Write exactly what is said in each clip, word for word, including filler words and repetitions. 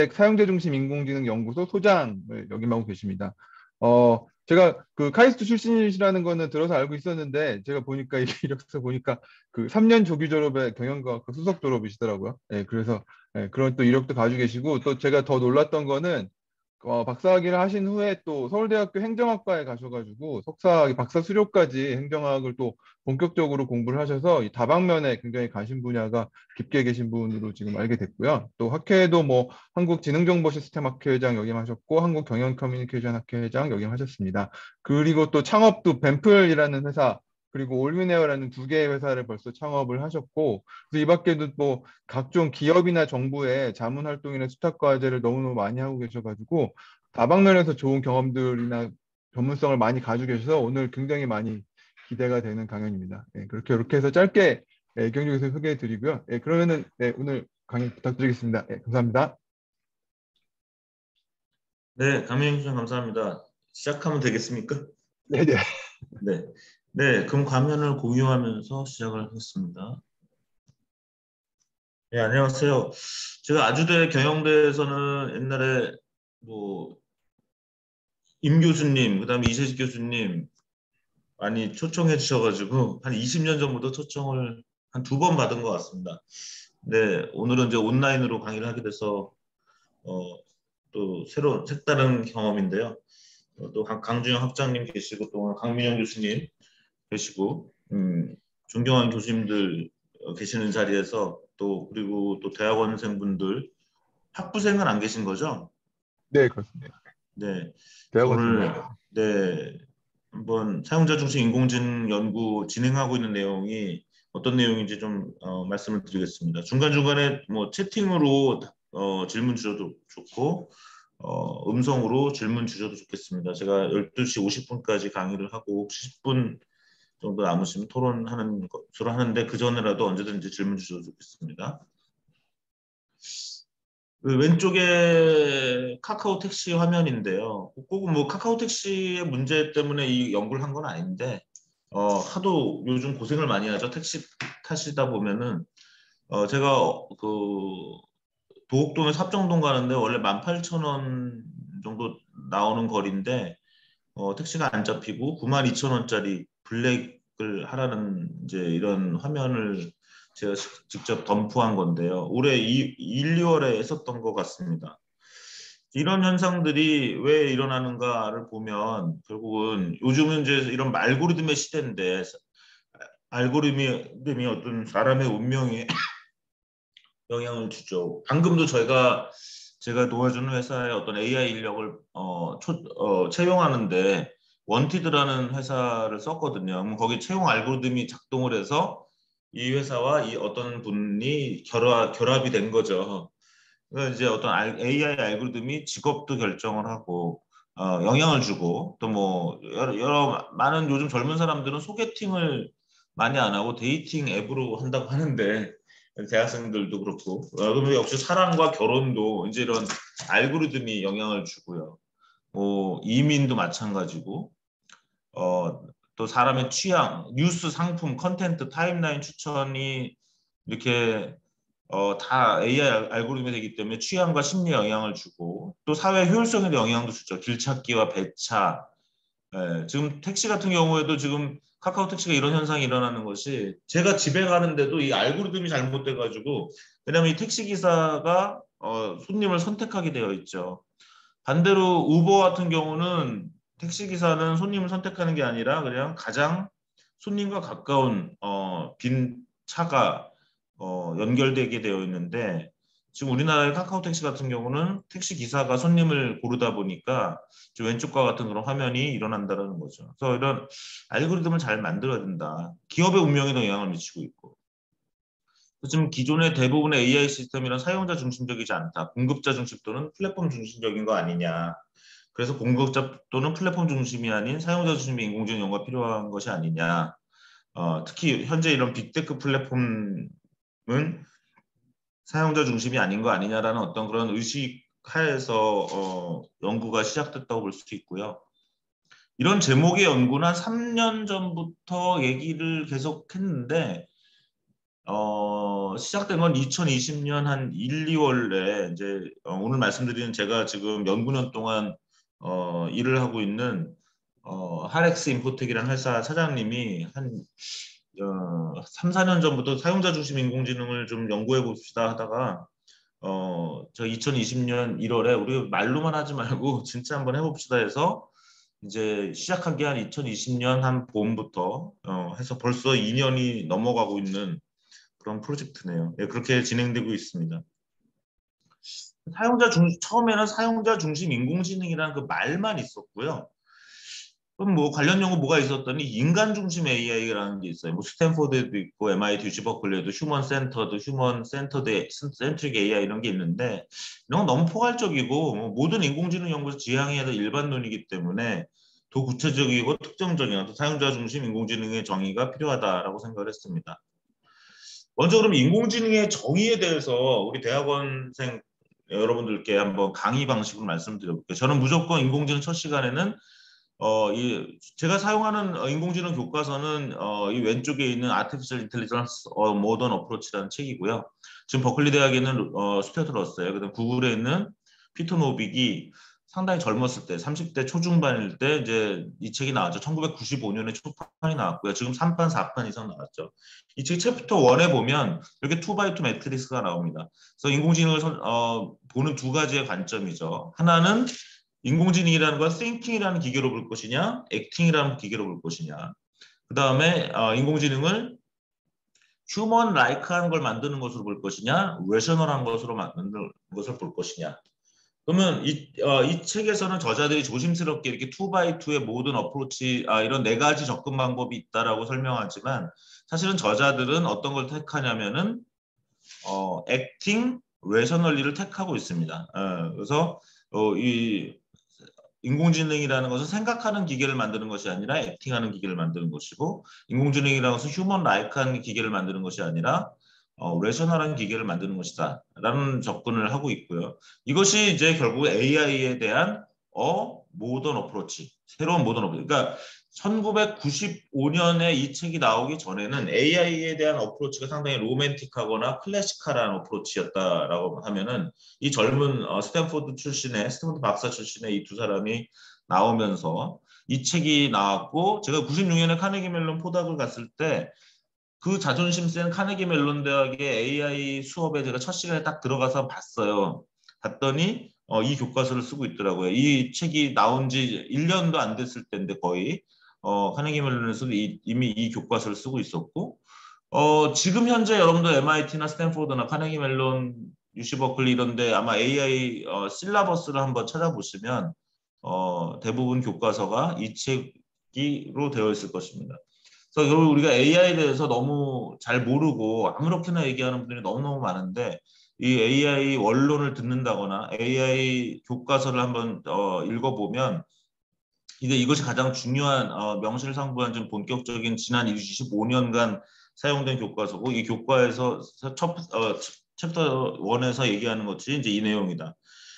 사용자 중심 인공지능 연구소 소장을 역임하고 계십니다. 어, 제가 그 카이스트 출신이시라는 거는 들어서 알고 있었는데 제가 보니까 이게 이력서 보니까 그 삼 년 조기 졸업에 경영과학과 수석 졸업이시더라고요. 예, 그래서 예, 그런 또 이력도 가지고 계시고 또 제가 더 놀랐던 거는 어, 박사학위를 하신 후에 또 서울대학교 행정학과에 가셔가지고 석사, 박사 수료까지 행정학을 또 본격적으로 공부를 하셔서 이 다방면에 굉장히 가신 분야가 깊게 계신 분으로 지금 알게 됐고요. 또 학회도 뭐 한국지능정보시스템 학회장 역임하셨고 한국경영커뮤니케이션 학회장 역임하셨습니다. 그리고 또 창업도 뱀플이라는 회사 그리고 올윈에어라는 두 개의 회사를 벌써 창업을 하셨고 그래서 이 밖에도 뭐 각종 기업이나 정부의 자문 활동이나 수탁 과제를 너무너무 많이 하고 계셔가지고 다방면에서 좋은 경험들이나 전문성을 많이 가지고 계셔서 오늘 굉장히 많이 기대가 되는 강연입니다. 예, 그렇게 이렇게 해서 짧게 예, 경력에서 소개해 드리고요. 예, 그러면은 네, 오늘 강의 부탁드리겠습니다. 예, 감사합니다. 네, 강민영 교수님 감사합니다. 시작하면 되겠습니까? 네네. 네. 네, 그럼 화면을 공유하면서 시작을 하겠습니다. 네, 안녕하세요. 제가 아주대 경영대에서는 옛날에 뭐 임 교수님, 그다음에 이세식 교수님 많이 초청해 주셔가지고 한 이십 년 전부터 초청을 한 두 번 받은 것 같습니다. 네, 오늘은 이제 온라인으로 강의를 하게 돼서 어, 또 새로운 색다른 경험인데요. 어, 또 강- 강준영 학장님 계시고 또 강민영 교수님 계시고 음, 존경하는 교수님들 어, 계시는 자리에서 또 그리고 또 대학원생분들 학부생은 안 계신 거죠? 네, 그렇습니다. 네. 그래서 오늘 대학원생입니다. 네 한번 사용자 중심 인공지능 연구 진행하고 있는 내용이 어떤 내용인지 좀 어, 말씀을 드리겠습니다. 중간중간에 뭐 채팅으로 어, 질문 주셔도 좋고 어, 음성으로 질문 주셔도 좋겠습니다. 제가 열두 시 오십 분까지 강의를 하고 십 분 정도 남으시면 토론하는 것으로 하는데 그 전에라도 언제든지 질문 주셔도 좋겠습니다. 그 왼쪽에 카카오 택시 화면인데요. 꼭 뭐 카카오 택시의 문제 때문에 이 연구를 한 건 아닌데 어, 하도 요즘 고생을 많이 하죠. 택시 타시다 보면은 어, 제가 그 도곡동에서 합정동 가는데 원래 만 팔천 원 정도 나오는 거리인데 어, 택시가 안 잡히고 구만 이천 원짜리 블랙을 하라는 이제 이런 화면을 제가 시- 직접 덤프한 건데요. 올해 이, 일, 이월에 했었던 것 같습니다. 이런 현상들이 왜 일어나는가를 보면 결국은 요즘은 이제 이런 알고리즘의 시대인데 알고리즘이 어떤 사람의 운명에 영향을 주죠. 방금도 저희가 제가 도와주는 회사의 어떤 에이아이 인력을 어, 초, 어, 채용하는데 원티드라는 회사를 썼거든요. 그럼 거기 채용 알고리즘이 작동을 해서 이 회사와 이 어떤 분이 결합, 결합이 된 거죠. 그러니까 이제 어떤 에이아이 알고리즘이 직업도 결정을 하고 어, 영향을 주고 또 뭐 여러, 여러 많은 요즘 젊은 사람들은 소개팅을 많이 안 하고 데이팅 앱으로 한다고 하는데 대학생들도 그렇고 어, 그러면 역시 사랑과 결혼도 이제 이런 알고리즘이 영향을 주고요. 뭐 이민도 마찬가지고 어, 또 사람의 취향, 뉴스, 상품, 컨텐트, 타임라인 추천이 이렇게 어, 다 에이아이 알- 알고리즘이 되기 때문에 취향과 심리에 영향을 주고 또 사회 효율성에도 영향도 주죠. 길찾기와 배차. 예, 지금 택시 같은 경우에도 지금 카카오 택시가 이런 현상이 일어나는 것이 제가 집에 가는데도 이 알고리즘이 잘못돼 가지고 왜냐하면 이 택시 기사가 어, 손님을 선택하게 되어 있죠. 반대로 우버 같은 경우는 택시 기사는 손님을 선택하는 게 아니라 그냥 가장 손님과 가까운 어, 빈 차가 어, 연결되게 되어 있는데 지금 우리나라의 카카오 택시 같은 경우는 택시 기사가 손님을 고르다 보니까 지금 왼쪽과 같은 그런 화면이 일어난다는 거죠. 그래서 이런 알고리즘을 잘 만들어야 된다. 기업의 운명에도 영향을 미치고 있고. 지금 기존의 대부분의 에이아이 시스템이란 사용자 중심적이지 않다. 공급자 중심 또는 플랫폼 중심적인 거 아니냐. 그래서 공급자 또는 플랫폼 중심이 아닌 사용자 중심의 인공지능 연구가 필요한 것이 아니냐. 어, 특히 현재 이런 빅테크 플랫폼은 사용자 중심이 아닌 거 아니냐라는 어떤 그런 의식 하에서 어, 연구가 시작됐다고 볼 수 있고요. 이런 제목의 연구는 한 삼 년 전부터 얘기를 계속 했는데 어, 시작된 건 이천이십 년 한 일, 이월에 이제 어, 오늘 말씀드리는 제가 지금 연구 년 동안 어, 일을 하고 있는 어, 하렉스 인포텍이라는 회사 사장님이 한 어, 삼, 사 년 전부터 사용자 중심 인공지능을 좀 연구해 봅시다 하다가 어, 저 이천이십 년 일월에 우리 말로만 하지 말고 진짜 한번 해봅시다 해서 이제 시작한 게 한 이천이십 년 한 봄부터 어, 해서 벌써 이 년이 넘어가고 있는 그런 프로젝트네요. 예, 그렇게 진행되고 있습니다. 사용자 중 처음에는 사용자 중심 인공지능이라는 그 말만 있었고요. 그럼 뭐 관련 연구 뭐가 있었더니 인간 중심 에이아이라는 게 있어요. 뭐 스탠포드에도 있고 엠아이티 유지 버클리에도 휴먼 센터드, 휴먼 센터드, 센트릭 에이아이 이런 게 있는데 이런 건 너무 포괄적이고 뭐 모든 인공지능 연구에서 지향해야 될 일반론이기 때문에 더 구체적이고 특정적인 사용자 중심 인공지능의 정의가 필요하다라고 생각을 했습니다. 먼저 그럼 인공지능의 정의에 대해서 우리 대학원생 여러분들께 한번 강의 방식으로 말씀드려볼게요. 저는 무조건 인공지능 첫 시간에는 어, 이 제가 사용하는 어, 인공지능 교과서는 어, 이 왼쪽에 있는 Artificial Intelligence or Modern Approach라는 책이고요. 지금 버클리 대학에 있는 어, 스튜어트 러스예요. 그다음 구글에 있는 피터 노빅이 상당히 젊었을 때, 삼십 대 초중반일 때 이제 이 책이 나왔죠. 천구백구십오 년에 초판이 나왔고요. 지금 삼 판, 사 판 이상 나왔죠. 이 책 챕터 일에 보면 이렇게 투 바이 투 매트리스가 나옵니다. 그래서 인공지능을 선, 어, 보는 두 가지의 관점이죠. 하나는 인공지능이라는 건 thinking이라는 기계로 볼 것이냐, acting이라는 기계로 볼 것이냐. 그 다음에 어, 인공지능을 휴먼 라이크한 걸 만드는 것으로 볼 것이냐, 레셔널한 것으로 만드는 것을 볼 것이냐. 그러면 이, 어, 이 책에서는 저자들이 조심스럽게 이렇게 투 바이 투의 모든 어프로치, 아, 이런 네 가지 접근 방법이 있다라고 설명하지만 사실은 저자들은 어떤 걸 택하냐면은 어, acting, rationally를 택하고 있습니다. 어, 그래서 어, 이 인공지능이라는 것은 생각하는 기계를 만드는 것이 아니라 액팅하는 기계를 만드는 것이고 인공지능이라는 것은 휴먼 라이크한 기계를 만드는 것이 아니라 어, 레셔널한 기계를 만드는 것이다 라는 접근을 하고 있고요. 이것이 이제 결국 에이아이에 대한 어 모던 어프로치, 새로운 모던 어프로치. 그러니까 천구백구십오 년에 이 책이 나오기 전에는 에이아이에 대한 어프로치가 상당히 로맨틱하거나 클래식하라는 어프로치였다라고 하면은 이 젊은 어, 스탠포드 출신의 스탠포드 박사 출신의 이 두 사람이 나오면서 이 책이 나왔고 제가 구십육 년에 카네기 멜론 포닥을 갔을 때 그 자존심 센 카네기 멜론 대학의 에이아이 수업에 제가 첫 시간에 딱 들어가서 봤어요. 봤더니 어, 이 교과서를 쓰고 있더라고요. 이 책이 나온 지 일 년도 안 됐을 때인데 거의 어, 카네기 멜론에서도 이, 이미 이 교과서를 쓰고 있었고 어, 지금 현재 여러분들 엠아이티나 스탠포드나 카네기 멜론, 유씨 버클리 이런데 아마 에이아이 어, 실라버스를 한번 찾아보시면 어, 대부분 교과서가 이 책으로 되어 있을 것입니다. 그래서 결국 우리가 에이아이에 대해서 너무 잘 모르고 아무렇게나 얘기하는 분들이 너무너무 많은데 이 에이아이 원론을 듣는다거나 에이아이 교과서를 한번 어, 읽어보면 이게 이것이 가장 중요한 어, 명실상부한 좀 본격적인 지난 이십오 년간 사용된 교과서고 이 교과에서 첫 어, 챕터 일에서 얘기하는 것이 이제 이 내용이다.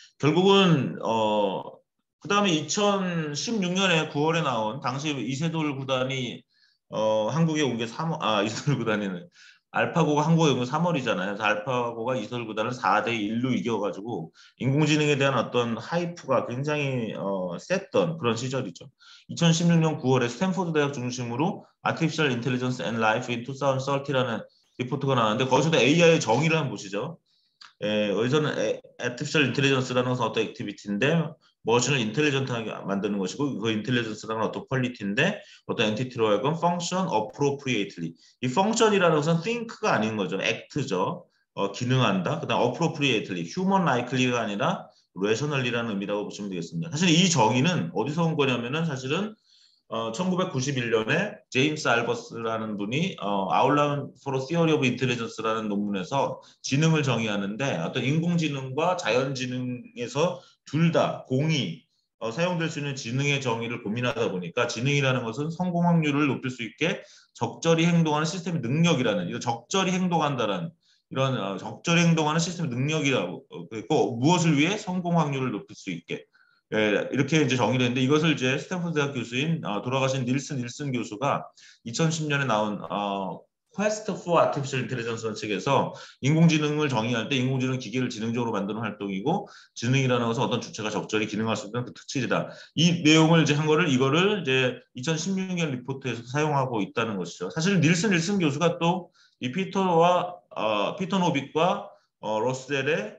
결국은 어 그다음에 이천십육 년에 구월에 나온 당시 이세돌 구단이 어 한국에 온 게 삼 월, 아 이세돌 구단이는 알파고가 한국에 온 게 삼 월이잖아요. 그래서 알파고가 이세돌 구단을 사 대 일로 이겨가지고 인공지능에 대한 어떤 하이프가 굉장히 어 셌던 그런 시절이죠. 이천십육 년 구월에 스탠포드 대학 중심으로 Artificial Intelligence and Life in 이천삼십라는 리포트가 나왔는데 거기서도 에이아이의 정의를 한번 보시죠. 예, 여기서는 에, artificial intelligence라는 것은 어떤 액티비티인데 머신을 인텔리전트하게 만드는 것이고 그 인텔리전스라는 어떤 퀄리티인데 어떤 엔티티로 하여금 function appropriately 이 function이라는 것은 think가 아닌 거죠. act죠. 어, 기능한다. 그다음 appropriately human likely가 아니라 rationally라는 의미라고 보시면 되겠습니다. 사실 이 정의는 어디서 온 거냐면은 사실은 어, 천구백구십일 년에 제임스 알버스라는 분이 어, Outline for a Theory of Intelligence라는 논문에서 지능을 정의하는데 어떤 인공지능과 자연지능에서 둘 다 공이 어, 사용될 수 있는 지능의 정의를 고민하다 보니까 지능이라는 것은 성공 확률을 높일 수 있게 적절히 행동하는 시스템의 능력이라는 이거 적절히 행동한다는 이런 어, 적절히 행동하는 시스템의 능력이라고 어, 그리고 무엇을 위해 성공 확률을 높일 수 있게 예, 이렇게 이제 정의를 했는데 이것을 이제 스탠포드 대학 교수인 어, 돌아가신 닐슨 닐슨 교수가 이천십 년에 나온 어, Quest for Artificial Intelligence 측에서 인공지능을 정의할 때 인공지능 기계를 지능적으로 만드는 활동이고 지능이라는 것은 어떤 주체가 적절히 기능할 수 있는 그 특질이다. 이 내용을 이제 한 거를 이거를 이제 이천십육 년 리포트에서 사용하고 있다는 것이죠. 사실 닐슨 닐슨 교수가 또 이 피터와 어, 피터 노빅과 어, 러셀의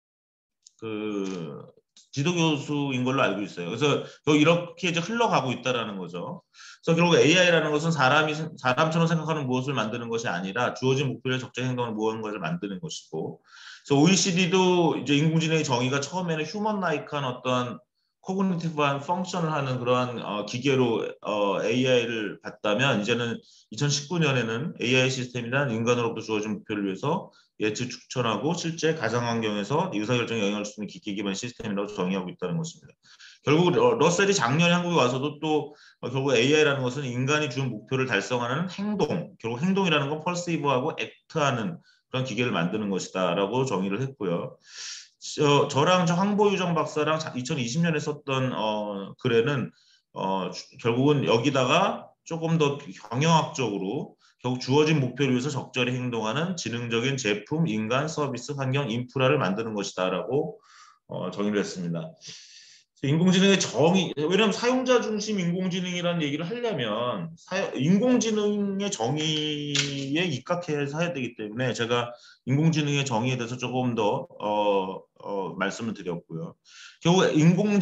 그 지도 교수인 걸로 알고 있어요. 그래서 이렇게 이제 흘러가고 있다라는 거죠. 그래서 결국 에이아이라는 것은 사람이 사람처럼 생각하는 무엇을 만드는 것이 아니라 주어진 목표에 적정 행동을 모으는 것을 만드는 것이고, 그래서 오이시디도 이제 인공지능의 정의가 처음에는 휴먼-라이크한 어떤 코그니티브한 펑션을 하는 그러한 어, 기계로 어, 에이아이를 봤다면, 이제는 이천십구 년에는 에이아이 시스템이란 인간으로부터 주어진 목표를 위해서 예측 추천하고 실제 가상 환경에서 의사결정에 영향을 주는 기계 기반 시스템이라고 정의하고 있다는 것입니다. 결국 러셀이 작년에 한국에 와서도 또 어, 결국 에이아이라는 것은 인간이 준 목표를 달성하는 행동, 결국 행동이라는 건 펄시브하고 액트하는 그런 기계를 만드는 것이다라고 정의를 했고요. 저, 저랑 저 황보유정 박사랑 이천이십 년에 썼던 어, 글에는 어, 결국은 여기다가 조금 더 경영학적으로 결국 주어진 목표를 위해서 적절히 행동하는 지능적인 제품, 인간, 서비스, 환경, 인프라를 만드는 것이다라고 어, 정의를 했습니다. 인공지능의 정의, 왜냐하면 사용자 중심 인공지능이라는 얘기를 하려면 사용, 인공지능의 정의에 입각해서 해야 되기 때문에 제가 인공지능의 정의에 대해서 조금 더 어, 어, 말씀을 드렸고요. 결국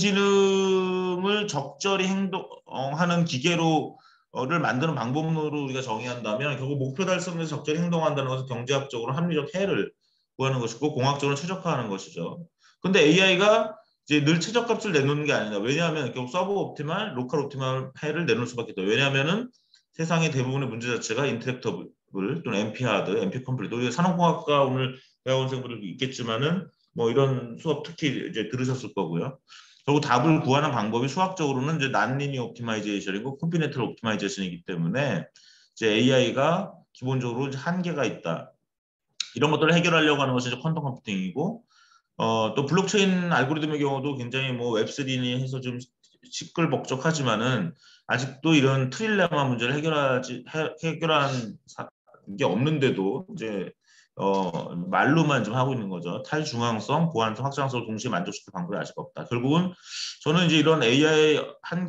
인공지능을 적절히 행동하는 기계로 를 만드는 방법으로 우리가 정의한다면 결국 목표 달성에 적절히 행동한다는 것은 경제학적으로 합리적 해를 구하는 것이고 공학적으로 최적화하는 것이죠. 근데 에이아이가 이제 늘 최저값을 내놓는 게 아니다. 왜냐하면 결국 서브 옵티말, 로컬 옵티말 해를 내놓을 수밖에 없다. 왜냐하면은 세상의 대부분의 문제 자체가 인터랙터블 또는 엠피 하드, 엠피 컴플리트. 우리가 산업공학과 오늘 대학원생분들도 있겠지만은 뭐 이런 수업 특히 이제 들으셨을 거고요. 결국 답을 구하는 방법이 수학적으로는 이제 난리니어 옵티마이제이션이고 콤비네이터 옵티마이제이션이기 때문에 이제 에이아이가 기본적으로 이제 한계가 있다. 이런 것들을 해결하려고 하는 것이 이제 퀀텀 컴퓨팅이고, 어, 또 블록체인 알고리즘의 경우도 굉장히 뭐 웹쓰리니 해서 좀 시끌벅적하지만은 아직도 이런 트릴레마 문제를 해결하지 해, 해결한 게 없는데도 이제 어, 말로만 좀 하고 있는 거죠. 탈중앙성, 보안성, 확장성을 동시에 만족시킬 방법이 아직 없다. 결국은 저는 이제 이런 에이아이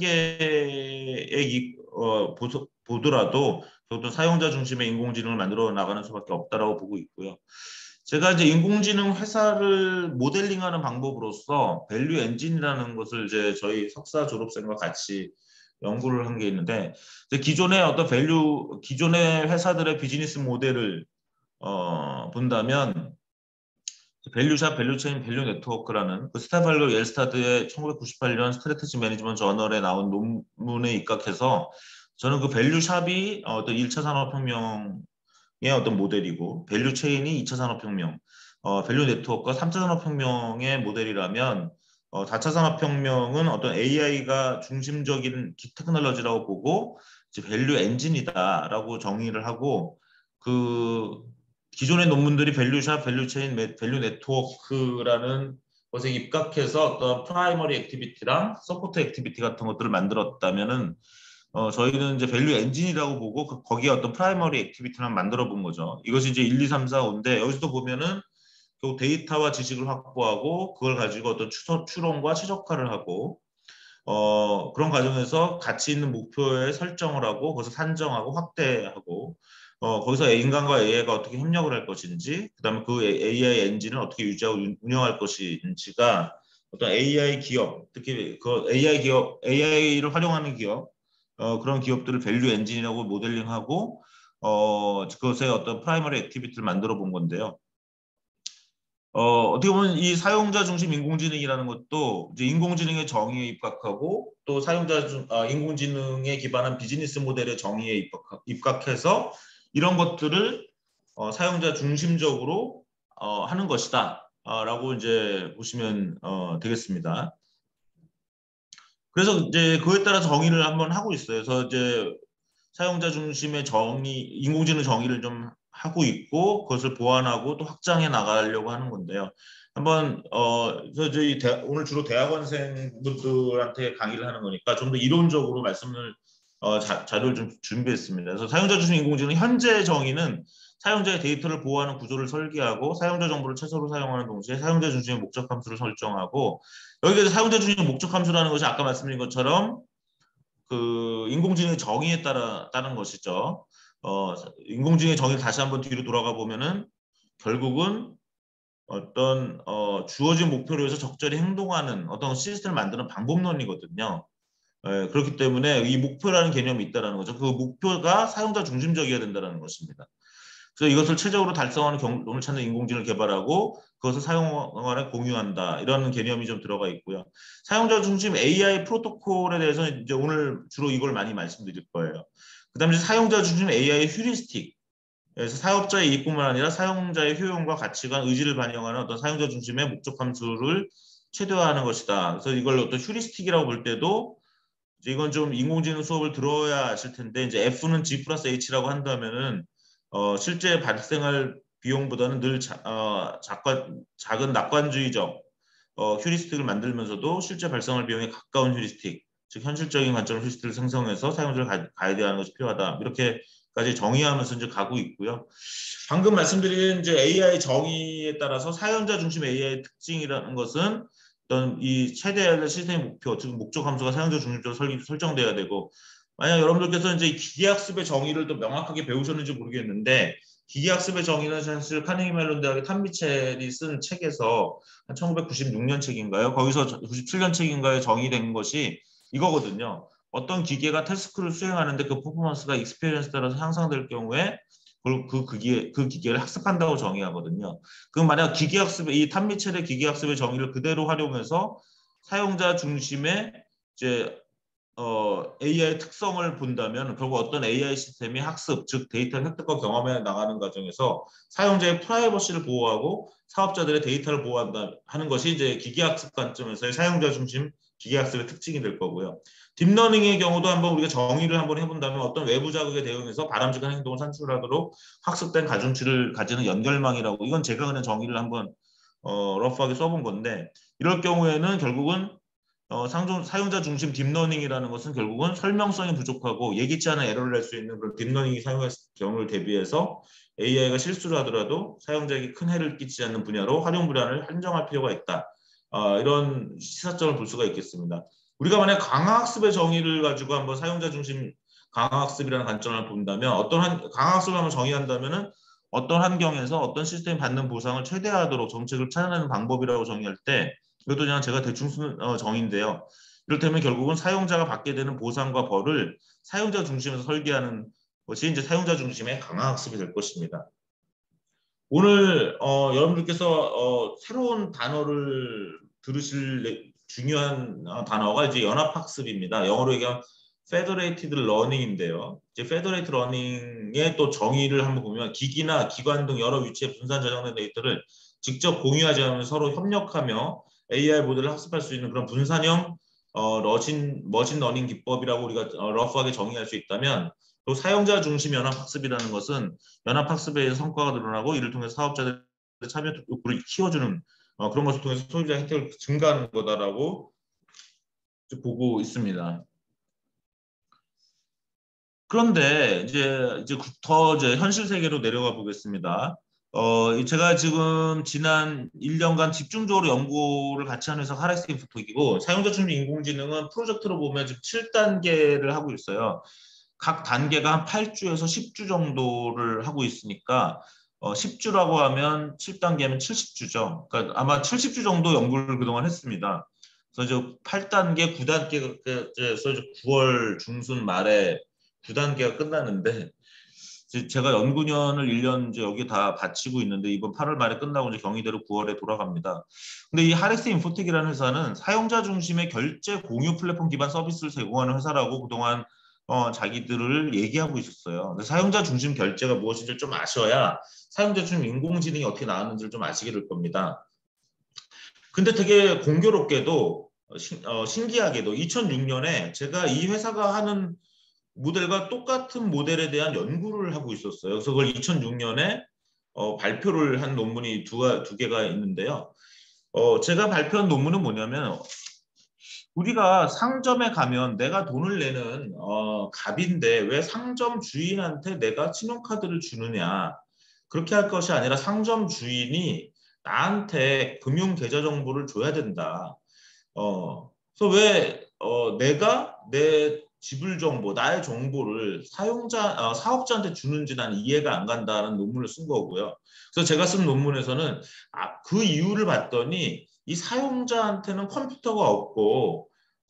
한계에 이, 어, 보소, 보더라도 결국 사용자 중심의 인공지능을 만들어 나가는 수밖에 없다라고 보고 있고요. 제가 이제 인공지능 회사를 모델링하는 방법으로서 밸류 엔진이라는 것을 이제 저희 석사 졸업생과 같이 연구를 한 게 있는데, 기존의 어떤 밸류, 기존의 회사들의 비즈니스 모델을 어, 본다면 밸류샵, 밸류체인, 밸류 네트워크라는 그 스타팔로 옐스타드의 천구백구십팔 년 스트래티지 매니지먼트 저널에 나온 논문에 입각해서 저는 그 밸류샵이 어떤 일 차 산업혁명의 어떤 모델이고 밸류체인이 이 차 산업혁명, 어, 밸류 네트워크가 삼 차 산업혁명의 모델이라면 어, 사 차 산업혁명은 어떤 에이아이가 중심적인 테크놀로지라고 보고 이제 밸류 엔진이다라고 정의를 하고, 그 기존의 논문들이 밸류샵, 밸류체인, 밸류 네트워크라는 것에 입각해서 어떤 프라이머리 액티비티랑 서포트 액티비티 같은 것들을 만들었다면은 어, 저희는 이제 밸류 엔진이라고 보고 그, 거기에 어떤 프라이머리 액티비티를 만들어 본 거죠. 이것이 이제 일, 이, 삼, 사, 오인데 여기서도 보면은 결국 데이터와 지식을 확보하고 그걸 가지고 어떤 추, 추론과 최적화를 하고 어, 그런 과정에서 가치 있는 목표에 설정을 하고 거기서 산정하고 확대하고 어, 거기서 인간과 에이아이가 어떻게 협력을 할 것인지, 그다음에 그 에이아이 엔진을 어떻게 유지하고 운영할 것인지가 어떤 에이아이 기업, 특히 그 에이아이 기업, 에이아이를 활용하는 기업, 어, 그런 기업들을 밸류 엔진이라고 모델링하고 어, 그것의 어떤 프라이머리 액티비티를 만들어 본 건데요. 어, 어떻게 보면 이 사용자 중심 인공지능이라는 것도 이제 인공지능의 정의에 입각하고 또 사용자 중, 아, 인공지능에 기반한 비즈니스 모델의 정의에 입각, 입각해서 이런 것들을 어, 사용자 중심적으로 어, 하는 것이다. 어, 라고 이제 보시면 어, 되겠습니다. 그래서 이제 그에 따라 정의를 한번 하고 있어요. 그래서 이제 사용자 중심의 정의, 인공지능 정의를 좀 하고 있고 그것을 보완하고 또 확장해 나가려고 하는 건데요. 한번 어, 그래서 저희 대, 오늘 주로 대학원생분들한테 강의를 하는 거니까 좀 더 이론적으로 말씀을 어, 자, 자료를 좀 준비했습니다. 그래서 사용자 중심 인공지능 현재 정의는 사용자의 데이터를 보호하는 구조를 설계하고 사용자 정보를 최소로 사용하는 동시에 사용자 중심의 목적 함수를 설정하고 여기가 사용자 중심의 목적 함수라는 것이 아까 말씀드린 것처럼 그 인공지능의 정의에 따라 따른 것이죠. 어, 인공지능의 정의를 다시 한번 뒤로 돌아가 보면은 결국은 어떤 어, 주어진 목표로 해서 적절히 행동하는 어떤 시스템을 만드는 방법론이거든요. 예, 그렇기 때문에 이 목표라는 개념이 있다는 거죠. 그 목표가 사용자 중심적이어야 된다는 것입니다. 그래서 이것을 최적으로 달성하는 경로를 찾는 인공지능을 개발하고 그것을 사용자에 공유한다. 이런 개념이 좀 들어가 있고요. 사용자 중심 에이아이 프로토콜에 대해서는 이제 오늘 주로 이걸 많이 말씀드릴 거예요. 그다음에 사용자 중심 에이아이 휴리스틱. 그래서 사업자의 이익뿐만 아니라 사용자의 효용과 가치관, 의지를 반영하는 어떤 사용자 중심의 목적 함수를 최대화하는 것이다. 그래서 이걸 어떤 휴리스틱이라고 볼 때도 이건 좀 인공지능 수업을 들어야 아실 텐데 이제 F는 G 플러스 H라고 한다면은 어, 실제 발생할 비용보다는 늘 자, 어, 작관, 작은 낙관주의적 어, 휴리스틱을 만들면서도 실제 발생할 비용에 가까운 휴리스틱, 즉 현실적인 관점의 휴리스틱을 생성해서 사용자를 가, 가이드하는 것이 필요하다. 이렇게까지 정의하면서 이제 가고 있고요. 방금 말씀드린 이제 에이아이 정의에 따라서 사용자 중심 에이아이 특징이라는 것은 어떤 이 최대의 시스템 목표, 즉 목적 함수가 사용자 중심적으로 설, 설정돼야 되고 만약 여러분들께서 이제 기계학습의 정의를 또 명확하게 배우셨는지 모르겠는데 기계학습의 정의는 사실 카네기 멜론 대학의 탐 미첼이 쓴 책에서 한 천구백구십육 년 책인가요? 거기서 구십칠 년 책인가에 정의된 것이 이거거든요. 어떤 기계가 태스크를 수행하는데 그 퍼포먼스가 익스피리언스에 따라서 향상될 경우에 그, 그, 그, 기계, 그 기계를 학습한다고 정의하거든요. 그럼 만약 기계학습의 이 탐 미첼의 기계학습의 정의를 그대로 활용해서 사용자 중심의 이제 어, 에이아이 특성을 본다면 결국 어떤 에이아이 시스템이 학습, 즉 데이터 획득과 경험해 나가는 과정에서 사용자의 프라이버시를 보호하고 사업자들의 데이터를 보호한다 하는 것이 이제 기계학습 관점에서의 사용자 중심 기계학습의 특징이 될 거고요. 딥러닝의 경우도 한번 우리가 정의를 한번 해본다면 어떤 외부 자극에 대응해서 바람직한 행동을 산출하도록 학습된 가중치를 가지는 연결망이라고 이건 제가 그냥 정의를 한번 어, 러프하게 써본 건데 이럴 경우에는 결국은 어, 상종, 사용자 중심 딥러닝이라는 것은 결국은 설명성이 부족하고 예기치 않은 에러를 낼 수 있는 그런 딥러닝이 사용할 경우를 대비해서 에이아이가 실수를 하더라도 사용자에게 큰 해를 끼치지 않는 분야로 활용 분야를 한정할 필요가 있다. 어, 이런 시사점을 볼 수가 있겠습니다. 우리가 만약 강화학습의 정의를 가지고 한번 사용자 중심 강화학습이라는 관점을 본다면 어떤 한, 강화학습을 한번 정의한다면은 어떤 환경에서 어떤 시스템이 받는 보상을 최대화하도록 정책을 찾아내는 방법이라고 정의할 때 이것도 그냥 제가 대충 쓰는 어, 정의인데요. 이를테면 결국은 사용자가 받게 되는 보상과 벌을 사용자 중심에서 설계하는 것이 이제 사용자 중심의 강화학습이 될 것입니다. 오늘 어, 여러분들께서 어, 새로운 단어를 들으실 중요한 단어가 이제 연합학습입니다. 영어로 얘기하면 Federated Learning인데요. 이제 Federated Learning의 또 정의를 한번 보면 기기나 기관 등 여러 위치에 분산 저장된 데이터를 직접 공유하지 않으면 서로 협력하며 에이아이 모델을 학습할 수 있는 그런 분산형 어, 러신, 머신 러닝 기법이라고 우리가 어, 러프하게 정의할 수 있다면 또 사용자 중심 연합학습이라는 것은 연합학습에 의해서 성과가 드러나고 이를 통해서 사업자들의 참여 욕구를 키워주는 어, 그런 것을 통해서 소비자 혜택을 증가하는 거다라고 보고 있습니다. 그런데 이제 이제 더 이제 현실 세계로 내려가 보겠습니다. 어, 제가 지금 지난 일 년간 집중적으로 연구를 같이 하는 회사가 하렉스 인포텍이고 사용자 중심 인공지능은 프로젝트로 보면 지금 칠 단계를 하고 있어요. 각 단계가 한 팔 주에서 십 주 정도를 하고 있으니까 어, 십 주라고 하면 칠 단계면 칠십 주죠. 그러니까 아마 칠십 주 정도 연구를 그동안 했습니다. 그래서 팔 단계, 구 단계에서 구월 중순 말에 구 단계가 끝났는데 제가 연구년을 일 년 이제 여기 다 바치고 있는데 이번 팔월 말에 끝나고 이제 경희대로 구월에 돌아갑니다. 근데 이 하렉스 인포텍이라는 회사는 사용자 중심의 결제 공유 플랫폼 기반 서비스를 제공하는 회사라고 그동안 어, 자기들을 얘기하고 있었어요. 근데 사용자 중심 결제가 무엇인지를 좀 아셔야 사용자 중심 인공지능이 어떻게 나왔는지를 좀 아시게 될 겁니다. 근데 되게 공교롭게도 신, 어, 신기하게도 이천육 년에 제가 이 회사가 하는 모델과 똑같은 모델에 대한 연구를 하고 있었어요. 그래서 그걸 이천육 년에 어, 발표를 한 논문이 두, 두 개가 있는데요. 어, 제가 발표한 논문은 뭐냐면 우리가 상점에 가면 내가 돈을 내는 어, 갑인데 왜 상점 주인한테 내가 신용카드를 주느냐. 그렇게 할 것이 아니라 상점 주인이 나한테 금융 계좌 정보를 줘야 된다. 어, 그래서 왜 어, 내가 내 지불 정보, 나의 정보를 사용자, 어, 사업자한테 주는지 나는 이해가 안 간다는 논문을 쓴 거고요. 그래서 제가 쓴 논문에서는 아, 그 이유를 봤더니 이 사용자한테는 컴퓨터가 없고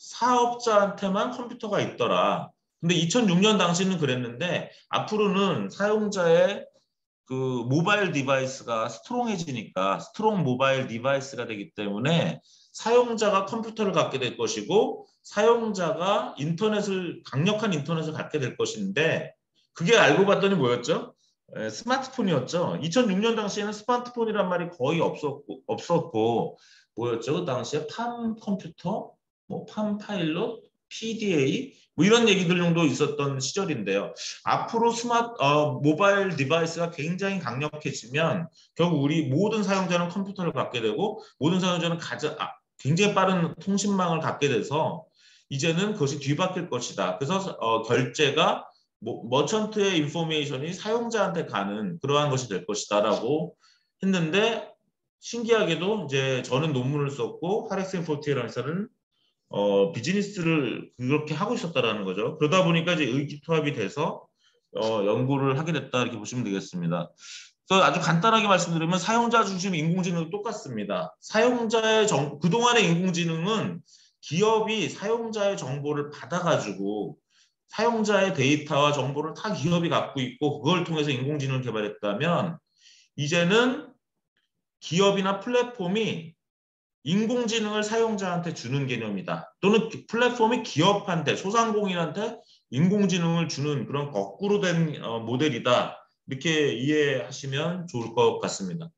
사업자한테만 컴퓨터가 있더라. 근데 이천육 년 당시는 그랬는데 앞으로는 사용자의 그 모바일 디바이스가 스트롱해지니까 스트롱 모바일 디바이스가 되기 때문에 사용자가 컴퓨터를 갖게 될 것이고 사용자가 인터넷을 강력한 인터넷을 갖게 될 것인데 그게 알고 봤더니 뭐였죠? 에, 스마트폰이었죠. 이천육 년 당시에는 스마트폰이란 말이 거의 없었고 없었고 뭐였죠? 그 당시에 팜 컴퓨터, 뭐 팜 파일럿, 피디에이 뭐 이런 얘기들 정도 있었던 시절인데요. 앞으로 스마트 어, 모바일 디바이스가 굉장히 강력해지면 결국 우리 모든 사용자는 컴퓨터를 갖게 되고 모든 사용자는 가장 아, 굉장히 빠른 통신망을 갖게 돼서 이제는 그것이 뒤바뀔 것이다. 그래서 어, 결제가 뭐, 머천트의 인포메이션이 사용자한테 가는 그러한 것이 될 것이다라고 했는데 신기하게도 이제 저는 논문을 썼고 하렉슨 포티에라는 회사는 어, 비즈니스를 그렇게 하고 있었다라는 거죠. 그러다 보니까 이제 의기투합이 돼서 어, 연구를 하게 됐다 이렇게 보시면 되겠습니다. 그래서 아주 간단하게 말씀드리면 사용자 중심 인공지능도 똑같습니다. 사용자의 정, 그동안의 인공지능은 기업이 사용자의 정보를 받아가지고 사용자의 데이터와 정보를 다 기업이 갖고 있고 그걸 통해서 인공지능을 개발했다면 이제는 기업이나 플랫폼이 인공지능을 사용자한테 주는 개념이다. 또는 플랫폼이 기업한테, 소상공인한테 인공지능을 주는 그런 거꾸로 된 모델이다. 이렇게 이해하시면 좋을 것 같습니다.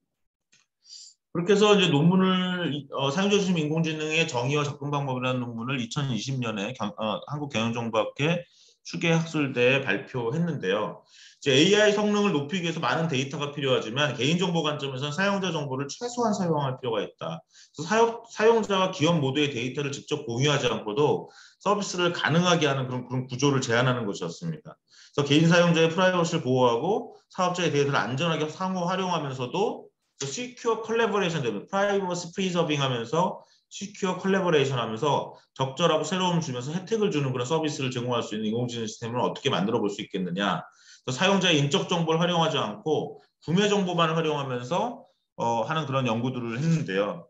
그렇게 해서 이제 논문을 어, 사용자 중심 인공지능의 정의와 접근 방법이라는 논문을 이천이십 년에 경, 어, 한국경영정보학회 추계학술대에 발표했는데요. 이제 에이아이 성능을 높이기 위해서 많은 데이터가 필요하지만 개인정보 관점에서는 사용자 정보를 최소한 사용할 필요가 있다. 그래서 사용, 사용자와 기업 모두의 데이터를 직접 공유하지 않고도 서비스를 가능하게 하는 그런, 그런 구조를 제안하는 것이었습니다. 그래서 개인 사용자의 프라이버시를 보호하고 사업자의 데이터를 안전하게 상호 활용하면서도 시큐어 컬래버레이션 되면 프라이버시 프리저빙 하면서 시큐어 컬래버레이션 하면서 적절하고 새로움을 주면서 혜택을 주는 그런 서비스를 제공할 수 있는 인공지능 시스템을 어떻게 만들어 볼 수 있겠느냐. 사용자의 인적 정보를 활용하지 않고 구매 정보만 활용하면서 어, 하는 그런 연구들을 했는데요.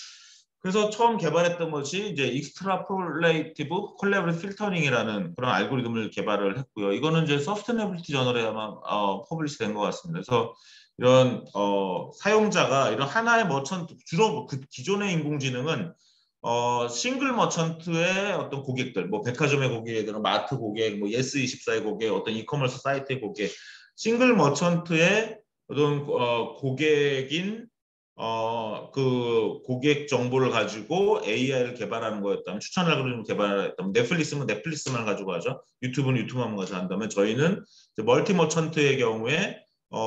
그래서 처음 개발했던 것이 이제 익스트라폴레이티브 콜라보레이티브 필터링이라는 그런 알고리즘을 개발을 했고요. 이거는 이제 서스테너빌리티 저널에 아마 어, 퍼블리시 된 것 같습니다. 그래서 이런 어, 사용자가 이런 하나의 머천트 주로 그 기존의 인공지능은 어, 싱글 머천트의 어떤 고객들, 뭐 백화점의 고객이나 마트 고객, 뭐 예스이십사의 고객, 어떤 이커머스 사이트의 고객, 싱글 머천트의 어떤 어, 고객인 어, 그 고객 정보를 가지고 에이아이를 개발하는 거였다면 추천 알고리즘을 개발했다면 넷플릭스면 넷플릭스만 가지고 하죠. 유튜브는 유튜브만 가지고 한다면 저희는 멀티 머천트의 경우에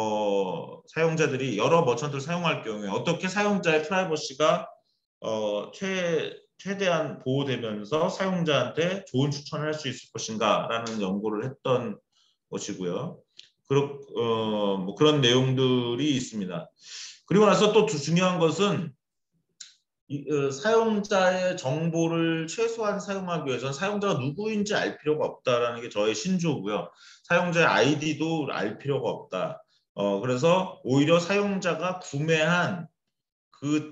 어, 사용자들이 여러 머천트를 사용할 경우에 어떻게 사용자의 프라이버시가 어, 최, 최대한 보호되면서 사용자한테 좋은 추천을 할 수 있을 것인가라는 연구를 했던 것이고요. 그렇, 어, 뭐 그런 내용들이 있습니다. 그리고 나서 또 중요한 것은 이, 어, 사용자의 정보를 최소한 사용하기 위해서는 사용자가 누구인지 알 필요가 없다라는 게 저의 신조고요. 사용자의 아이디도 알 필요가 없다. 어, 그래서 오히려 사용자가 구매한 그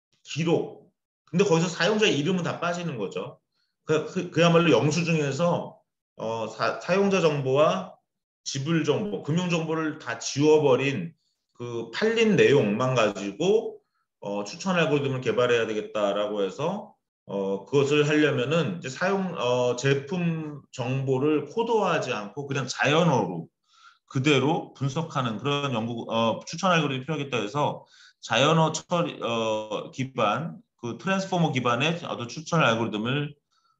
기록. 근데 거기서 사용자 이름은 다 빠지는 거죠. 그, 그, 그야말로 영수증에서 어, 사, 사용자 정보와 지불 정보, 금융 정보를 다 지워버린 그 팔린 내용만 가지고 어, 추천 알고리즘을 개발해야 되겠다라고 해서 어, 그것을 하려면은 이제 사용 어, 제품 정보를 코드화하지 않고 그냥 자연어로 그대로 분석하는 그런 연구 어, 추천 알고리즘이 필요하겠다 해서 자연어 처리 어, 기반 그 트랜스포머 기반의 어떤 추천 알고리즘을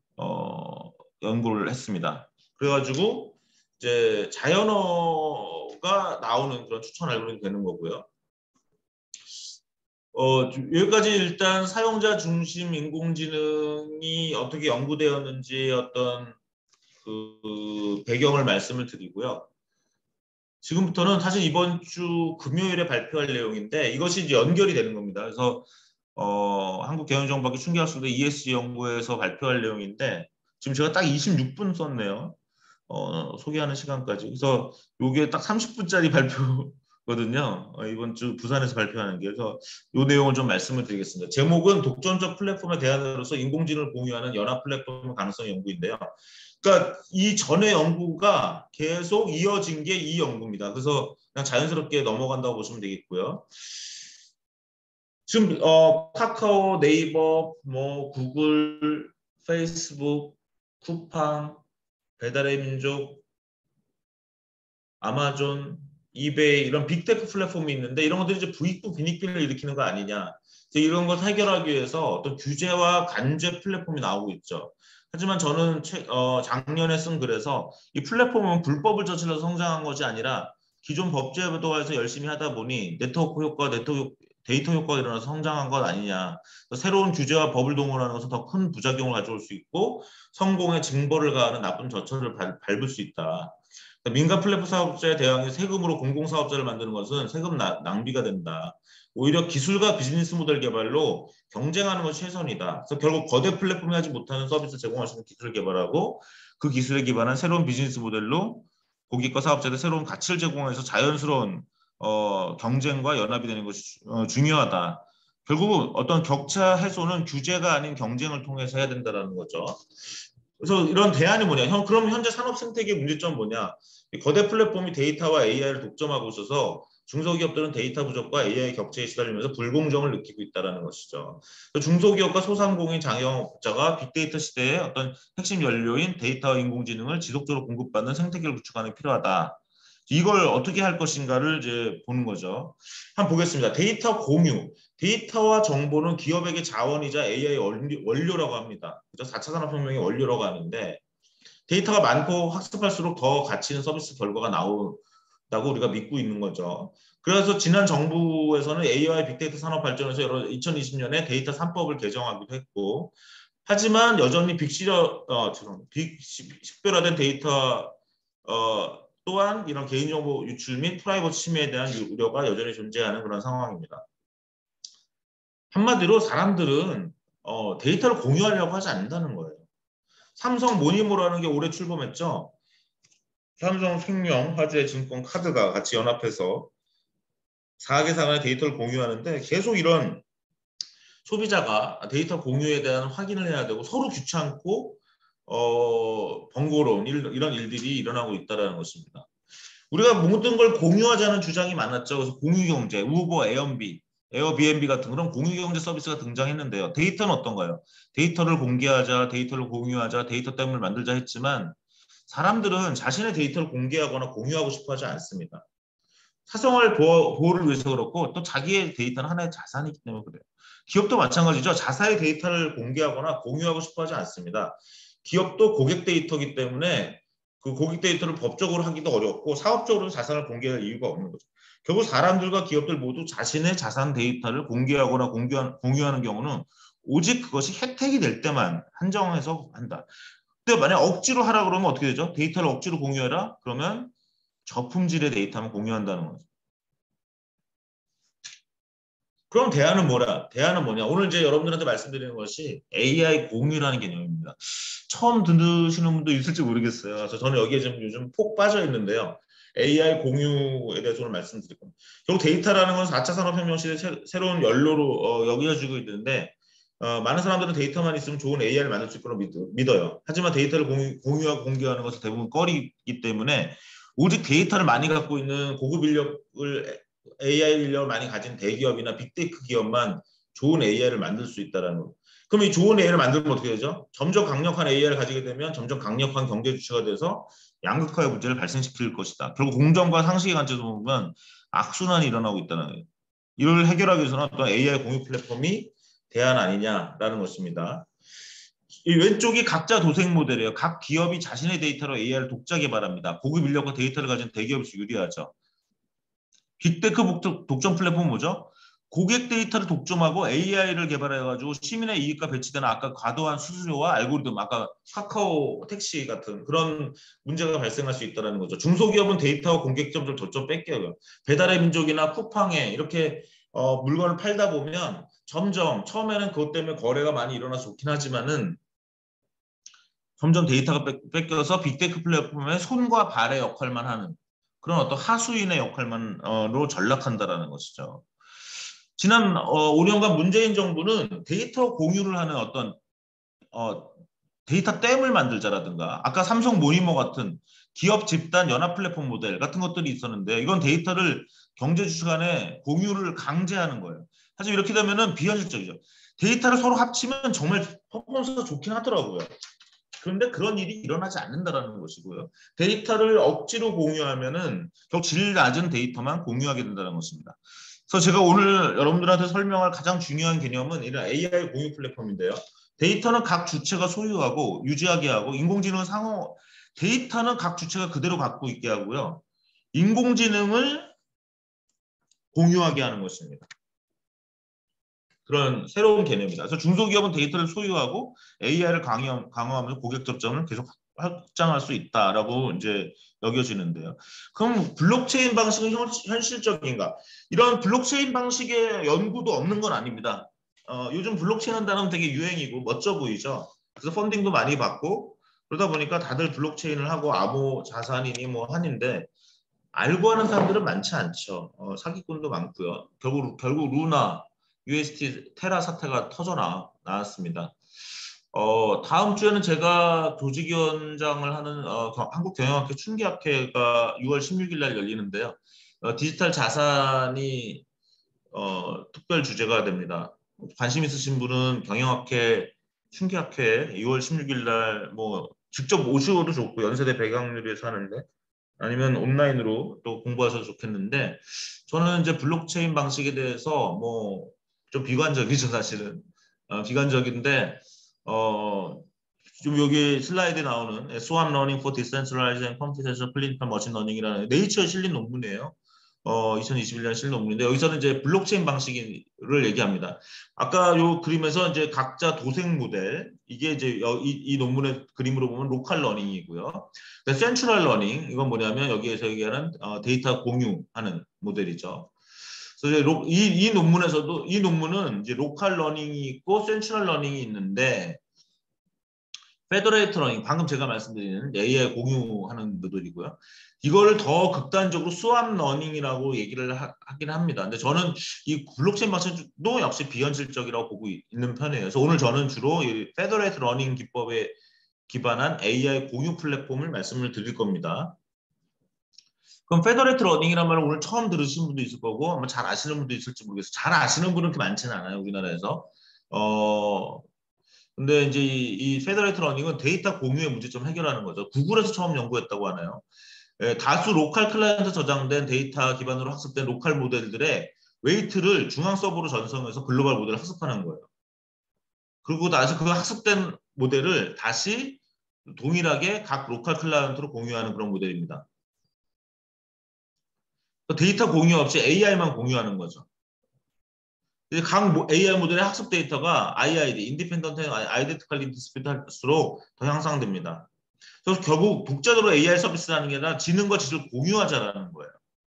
어, 연구를 했습니다. 그래가지고 이제 자연어가 나오는 그런 추천 알고리즘이 되는 거고요. 어, 여기까지 일단 사용자 중심 인공지능이 어떻게 연구되었는지 어떤 그 배경을 말씀을 드리고요. 지금부터는 사실 이번 주 금요일에 발표할 내용인데 이것이 이제 연결이 되는 겁니다. 그래서 어, 한국경영정보학회 충기학술대 이에스지 연구에서 발표할 내용인데 지금 제가 딱 이십육 분 썼네요. 어, 소개하는 시간까지. 그래서 이게 딱 삼십 분짜리 발표거든요. 어, 이번 주 부산에서 발표하는 게. 그래서 이 내용을 좀 말씀을 드리겠습니다. 제목은 독점적 플랫폼의 대안으로서 인공지능을 공유하는 연합 플랫폼 가능성 연구인데요. 그러니까 이 전의 연구가 계속 이어진 게 이 연구입니다. 그래서 그냥 자연스럽게 넘어간다고 보시면 되겠고요. 지금 어, 카카오, 네이버, 뭐 구글, 페이스북, 쿠팡, 배달의 민족, 아마존, 이베이 이런 빅테크 플랫폼이 있는데 이런 것들이 이제 부익부 빈익빈을 일으키는 거 아니냐. 이런 걸 해결하기 위해서 어떤 규제와 간제 플랫폼이 나오고 있죠. 하지만 저는 최, 어, 작년에 쓴 글에서 이 플랫폼은 불법을 저질러서 성장한 것이 아니라 기존 법제도에서 열심히 하다 보니 네트워크 효과, 네트워크 데이터 효과가 일어나서 성장한 것 아니냐. 새로운 규제와 법을 동원하는 것은 더 큰 부작용을 가져올 수 있고 성공의 징벌을 가하는 나쁜 저처를 밟, 밟을 수 있다. 민간 플랫폼 사업자에 대항해 세금으로 공공사업자를 만드는 것은 세금 나, 낭비가 된다. 오히려 기술과 비즈니스 모델 개발로 경쟁하는 것이 최선이다. 그래서 결국 거대 플랫폼이 하지 못하는 서비스 제공할 수 있는 기술을 개발하고 그 기술에 기반한 새로운 비즈니스 모델로 고객과 사업자들 새로운 가치를 제공해서 자연스러운 어, 경쟁과 연합이 되는 것이 어, 중요하다. 결국은 어떤 격차 해소는 규제가 아닌 경쟁을 통해서 해야 된다는 거죠. 그래서 이런 대안이 뭐냐? 형, 그럼 현재 산업 생태계의 문제점은 뭐냐? 거대 플랫폼이 데이터와 에이아이를 독점하고 있어서 중소기업들은 데이터 부족과 에이아이 격차에 시달리면서 불공정을 느끼고 있다는 것이죠. 중소기업과 소상공인 장영업자가 빅데이터 시대의 어떤 핵심 연료인 데이터와 인공지능을 지속적으로 공급받는 생태계를 구축하는 게 필요하다. 이걸 어떻게 할 것인가를 이제 보는 거죠. 한번 보겠습니다. 데이터 공유. 데이터와 정보는 기업에게 자원이자 에이아이 원료라고 합니다. 그죠? 사 차 산업혁명의 원료라고 하는데 데이터가 많고 학습할수록 더 가치 있는 서비스 결과가 나온다고 우리가 믿고 있는 거죠. 그래서 지난 정부에서는 에이아이 빅데이터 산업 발전에서 여러 이천이십 년에 데이터 삼 법을 개정하기도 했고 하지만 여전히 빅시려, 어, 빅, 식별화된 데이터 어, 또한 이런 개인정보 유출 및 프라이버시 침해에 대한 우려가 여전히 존재하는 그런 상황입니다. 한마디로 사람들은 어, 데이터를 공유하려고 하지 않는다는 거예요. 삼성 모니모라는 게 올해 출범했죠. 삼성, 생명, 화재, 증권, 카드가 같이 연합해서 사 개사 간의 데이터를 공유하는데 계속 이런 소비자가 데이터 공유에 대한 확인을 해야 되고 서로 귀찮고 어, 번거로운 일, 이런 일들이 일어나고 있다는 것입니다. 우리가 모든 걸 공유하자는 주장이 많았죠. 그래서 공유경제, 우버, 에어비, 에어비앤비 같은 그런 공유경제 서비스가 등장했는데요. 데이터는 어떤가요? 데이터를 공개하자, 데이터를 공유하자, 데이터 댐을 만들자 했지만 사람들은 자신의 데이터를 공개하거나 공유하고 싶어 하지 않습니다. 사생활 보호, 보호를 위해서 그렇고 또 자기의 데이터는 하나의 자산이기 때문에 그래요. 기업도 마찬가지죠. 자사의 데이터를 공개하거나 공유하고 싶어 하지 않습니다. 기업도 고객 데이터이기 때문에 그 고객 데이터를 법적으로 하기도 어렵고 사업적으로 자산을 공개할 이유가 없는 거죠. 결국 사람들과 기업들 모두 자신의 자산 데이터를 공개하거나 공유한, 공유하는 경우는 오직 그것이 혜택이 될 때만 한정해서 한다. 근데 만약 억지로 하라 그러면 어떻게 되죠? 데이터를 억지로 공유하라? 그러면 저품질의 데이터만 공유한다는 거죠. 그럼 대안은 뭐라? 대안은 뭐냐? 오늘 이제 여러분들한테 말씀드리는 것이 에이아이 공유라는 개념입니다. 처음 듣시는 분도 있을지 모르겠어요. 그래서 저는 여기에 좀 요즘 폭 빠져 있는데요. 에이아이 공유에 대해서 오늘 말씀드릴 겁니다. 결국 데이터라는 건 사 차 산업혁명 시대 새로운 연료로 어, 여겨지고 있는데 어, 많은 사람들은 데이터만 있으면 좋은 에이아이를 만들 수 있다고 믿어요. 하지만 데이터를 공유, 공유하고 공개하는 것은 대부분 꺼리기 때문에 오직 데이터를 많이 갖고 있는 고급 인력을 에이아이 인력을 많이 가진 대기업이나 빅테크 기업만 좋은 에이아이를 만들 수 있다는 거. 그럼 이 좋은 에이아이를 만들면 어떻게 되죠? 점점 강력한 에이아이를 가지게 되면 점점 강력한 경제 주체가 돼서 양극화의 문제를 발생시킬 것이다. 결국 공정과 상식의 관점에서 보면 악순환이 일어나고 있다는 거예요. 이를 해결하기 위해서는 어떤 에이아이 공유 플랫폼이 대안 아니냐라는 것입니다. 이 왼쪽이 각자 도생 모델이에요. 각 기업이 자신의 데이터로 에이아이를 독자 개발합니다. 고급 인력과 데이터를 가진 대기업이 유리하죠. 빅테크 독점 플랫폼은 뭐죠? 고객 데이터를 독점하고 에이아이를 개발해가지고 시민의 이익과 배치되는 아까 과도한 수수료와 알고리즘, 아까 카카오 택시 같은 그런 문제가 발생할 수 있다는 거죠. 중소기업은 데이터와 공개점을 점점 뺏겨요. 배달의 민족이나 쿠팡에 이렇게 어, 물건을 팔다 보면 점점 처음에는 그것 때문에 거래가 많이 일어나서 좋긴 하지만은 점점 데이터가 뺏겨서 빅테크 플랫폼의 손과 발의 역할만 하는 그런 어떤 하수인의 역할만으로 전락한다라는 것이죠. 지난 어, 오 년간 문재인 정부는 데이터 공유를 하는 어떤 어, 데이터 댐을 만들자라든가 아까 삼성 모니머 같은 기업 집단 연합 플랫폼 모델 같은 것들이 있었는데 이건 데이터를 경제주주 간에 공유를 강제하는 거예요. 사실 이렇게 되면은 비현실적이죠. 데이터를 서로 합치면 정말 퍼포먼스가 좋긴 하더라고요. 그런데 그런 일이 일어나지 않는다는 것이고요. 데이터를 억지로 공유하면은 결국 질 낮은 데이터만 공유하게 된다는 것입니다. 그래서 제가 오늘 여러분들한테 설명할 가장 중요한 개념은 이런 에이아이 공유 플랫폼인데요. 데이터는 각 주체가 소유하고 유지하게 하고 인공지능은 상호 데이터는 각 주체가 그대로 갖고 있게 하고요. 인공지능을 공유하게 하는 것입니다. 그런 새로운 개념이다. 그래서 중소기업은 데이터를 소유하고 에이아이를 강화하면서 고객 접점을 계속 확장할 수 있다라고 이제 여겨지는데요. 그럼 블록체인 방식은 현실적인가? 이런 블록체인 방식의 연구도 없는 건 아닙니다. 어, 요즘 블록체인 한다는 되게 유행이고 멋져 보이죠. 그래서 펀딩도 많이 받고 그러다 보니까 다들 블록체인을 하고 암호 자산이니 뭐 하는데 알고 하는 사람들은 많지 않죠. 어, 사기꾼도 많고요. 결국 결국 루나 유에스티 테라 사태가 터져 나, 나왔습니다. 어, 다음 주에는 제가 조직위원장을 하는 어, 한국경영학회 춘기학회가 유월 십육일 날 열리는데요. 어, 디지털 자산이 어, 특별 주제가 됩니다. 관심 있으신 분은 경영학회 춘기학회 유월 십육일 날 뭐 직접 오셔도 좋고 연세대 배강유리에서 하는데 아니면 온라인으로 또 공부하셔도 좋겠는데 저는 이제 블록체인 방식에 대해서 뭐 좀 비관적이죠 사실은 어, 비관적인데 어, 좀 여기 슬라이드에 나오는 스왑 러닝 for Decentralized and Computational Clinical Machine Learning이라는 네이처에 실린 논문이에요. 어, 이천이십일 년 실린 논문인데 여기서는 이제 블록체인 방식을 얘기합니다. 아까 요 그림에서 이제 각자 도생 모델 이게 이제 이, 이 논문의 그림으로 보면 로컬 러닝이고요. 센트럴 러닝 이건 뭐냐면 여기에서 얘기하는 어, 데이터 공유하는 모델이죠. 그래서 이, 이 논문에서도 이 논문은 이제 로컬 러닝이 있고 센트럴 러닝이 있는데 페더레이트 러닝 방금 제가 말씀드리는 에이아이 공유하는 모델이고요. 이거를 더 극단적으로 스왑 러닝이라고 얘기를 하, 하긴 합니다. 근데 저는 이 블록체인 방식도 역시 비현실적이라고 보고 있는 편이에요. 그래서 오늘 저는 주로 이 페더레이트 러닝 기법에 기반한 에이아이 공유 플랫폼을 말씀을 드릴 겁니다. 그럼 페더레이트 러닝이란 말을 오늘 처음 들으신 분도 있을 거고 아마 잘 아시는 분도 있을지 모르겠어요. 잘 아시는 분은 그렇게 많지는 않아요. 우리나라에서. 어, 근데 이제 이, 이 페더레이트 러닝은 데이터 공유의 문제점 해결하는 거죠. 구글에서 처음 연구했다고 하나요. 예, 다수 로컬 클라이언트 저장된 데이터 기반으로 학습된 로컬 모델들의 웨이트를 중앙 서버로 전송해서 글로벌 모델을 학습하는 거예요. 그리고 다시 그 학습된 모델을 다시 동일하게 각 로컬 클라이언트로 공유하는 그런 모델입니다. 데이터 공유 없이 에이아이만 공유하는 거죠. 각 에이아이 모델의 학습 데이터가 아이아이디, Independent Identical Dispute 할수록 더 향상됩니다. 그래서 결국 독자적으로 에이아이 서비스라는 게 아니라 지능과 지식을 공유하자라는 거예요.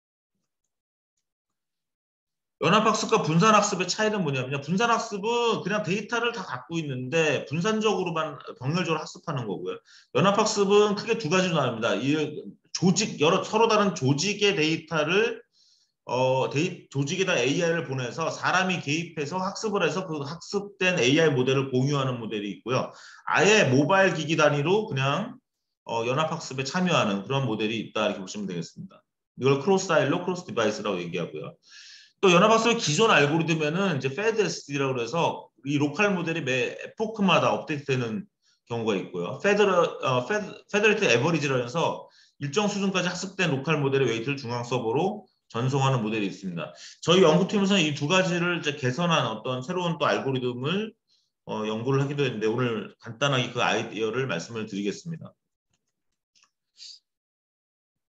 연합학습과 분산학습의 차이는 뭐냐면요. 분산학습은 그냥 데이터를 다 갖고 있는데 분산적으로만 병렬적으로 학습하는 거고요. 연합학습은 크게 두 가지로 나눕니다. 이 조직, 여러 서로 다른 조직의 데이터를 어, 데이, 조직에다 에이아이를 보내서 사람이 개입해서 학습을 해서 그 학습된 에이아이 모델을 공유하는 모델이 있고요. 아예 모바일 기기 단위로 그냥 어, 연합학습에 참여하는 그런 모델이 있다 이렇게 보시면 되겠습니다. 이걸 크로스 사일로 크로스 디바이스라고 얘기하고요. 또 연합학습의 기존 알고리즘에는 이제 페드에스디라고 해서 이 로컬 모델이 매 에포크마다 업데이트되는 경우가 있고요. 페더 어, 페드, 페더레이트 에버리지라고 해서 일정 수준까지 학습된 로컬 모델의 웨이트를 중앙 서버로 전송하는 모델이 있습니다. 저희 연구팀에서는 이 두 가지를 이제 개선한 어떤 새로운 또 알고리즘을 어, 연구를 하기도 했는데 오늘 간단하게 그 아이디어를 말씀을 드리겠습니다.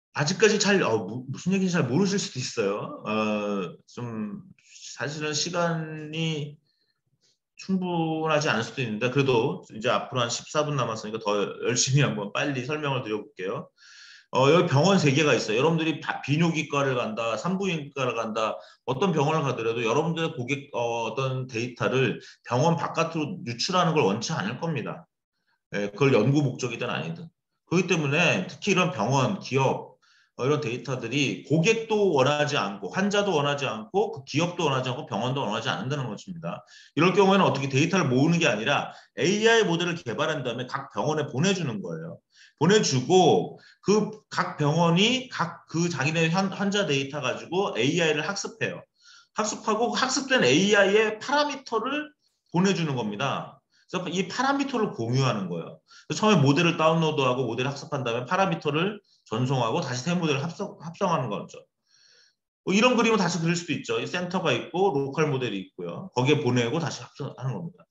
아직까지 잘 어, 무슨 얘기인지 잘 모르실 수도 있어요. 어, 좀 사실은 시간이 충분하지 않을 수도 있는데 그래도 이제 앞으로 한 십사 분 남았으니까 더 열심히 한번 빨리 설명을 드려볼게요. 어, 여기 병원 세 개가 있어요. 여러분들이 비뇨기과를 간다, 산부인과를 간다, 어떤 병원을 가더라도 여러분들의 고객 어, 어떤 데이터를 병원 바깥으로 유출하는 걸 원치 않을 겁니다. 예, 그걸 연구 목적이든 아니든. 그렇기 때문에 특히 이런 병원, 기업 어, 이런 데이터들이 고객도 원하지 않고 환자도 원하지 않고 그 기업도 원하지 않고 병원도 원하지 않는다는 것입니다. 이럴 경우에는 어떻게 데이터를 모으는 게 아니라 에이아이 모델을 개발한 다음에 각 병원에 보내주는 거예요. 보내주고 그 각 병원이 각 그 자기네 환자 데이터 가지고 에이아이를 학습해요. 학습하고 학습된 에이아이의 파라미터를 보내주는 겁니다. 그래서 이 파라미터를 공유하는 거예요. 처음에 모델을 다운로드하고 모델을 학습한 다음에 파라미터를 전송하고 다시 새 모델을 합성, 합성하는 거죠. 뭐 이런 그림을 다시 그릴 수도 있죠. 센터가 있고 로컬 모델이 있고요. 거기에 보내고 다시 합성하는 겁니다.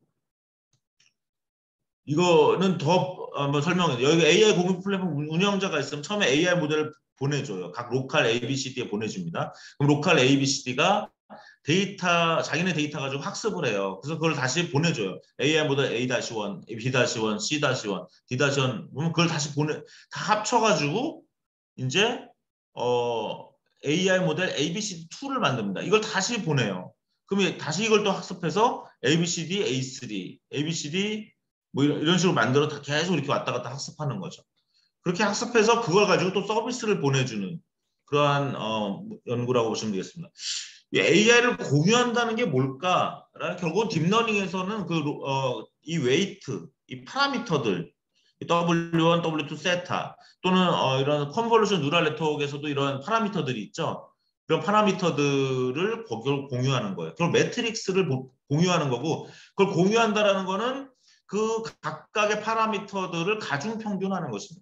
이거는 더 한번 설명해요. 여기 에이아이 공유 플랫폼 운영자가 있으면 처음에 에이아이 모델을 보내줘요. 각 로컬 에이비씨디에 보내줍니다. 그럼 로컬 에이비씨디가 데이터, 자기네 데이터 가지고 학습을 해요. 그래서 그걸 다시 보내줘요. 에이아이 모델 에이 일, 비 일, 씨 일, 디 일, 그러면 그걸 다시 보내, 다 합쳐가지고 이제 어, 에이아이 모델 에이비씨디 이를 만듭니다. 이걸 다시 보내요. 그러면 다시 이걸 또 학습해서 에이비씨디, 에이 쓰리, 에이비씨디 뭐 이런, 이런 식으로 만들어 다 계속 이렇게 왔다 갔다 학습하는 거죠. 그렇게 학습해서 그걸 가지고 또 서비스를 보내주는 그러한 어, 연구라고 보시면 되겠습니다. 에이아이를 공유한다는 게 뭘까? 결국 딥러닝에서는 그, 어, 이 웨이트, 이 파라미터들, 더블유 원, 더블유 투 세타 또는 어, 이런 컨볼루션 뉴럴 네트워크에서도 이런 파라미터들이 있죠. 그런 파라미터들을 그걸 공유하는 거예요. 그걸 매트릭스를 공유하는 거고 그걸 공유한다라는 거는 그 각각의 파라미터들을 가중평균하는 것입니다.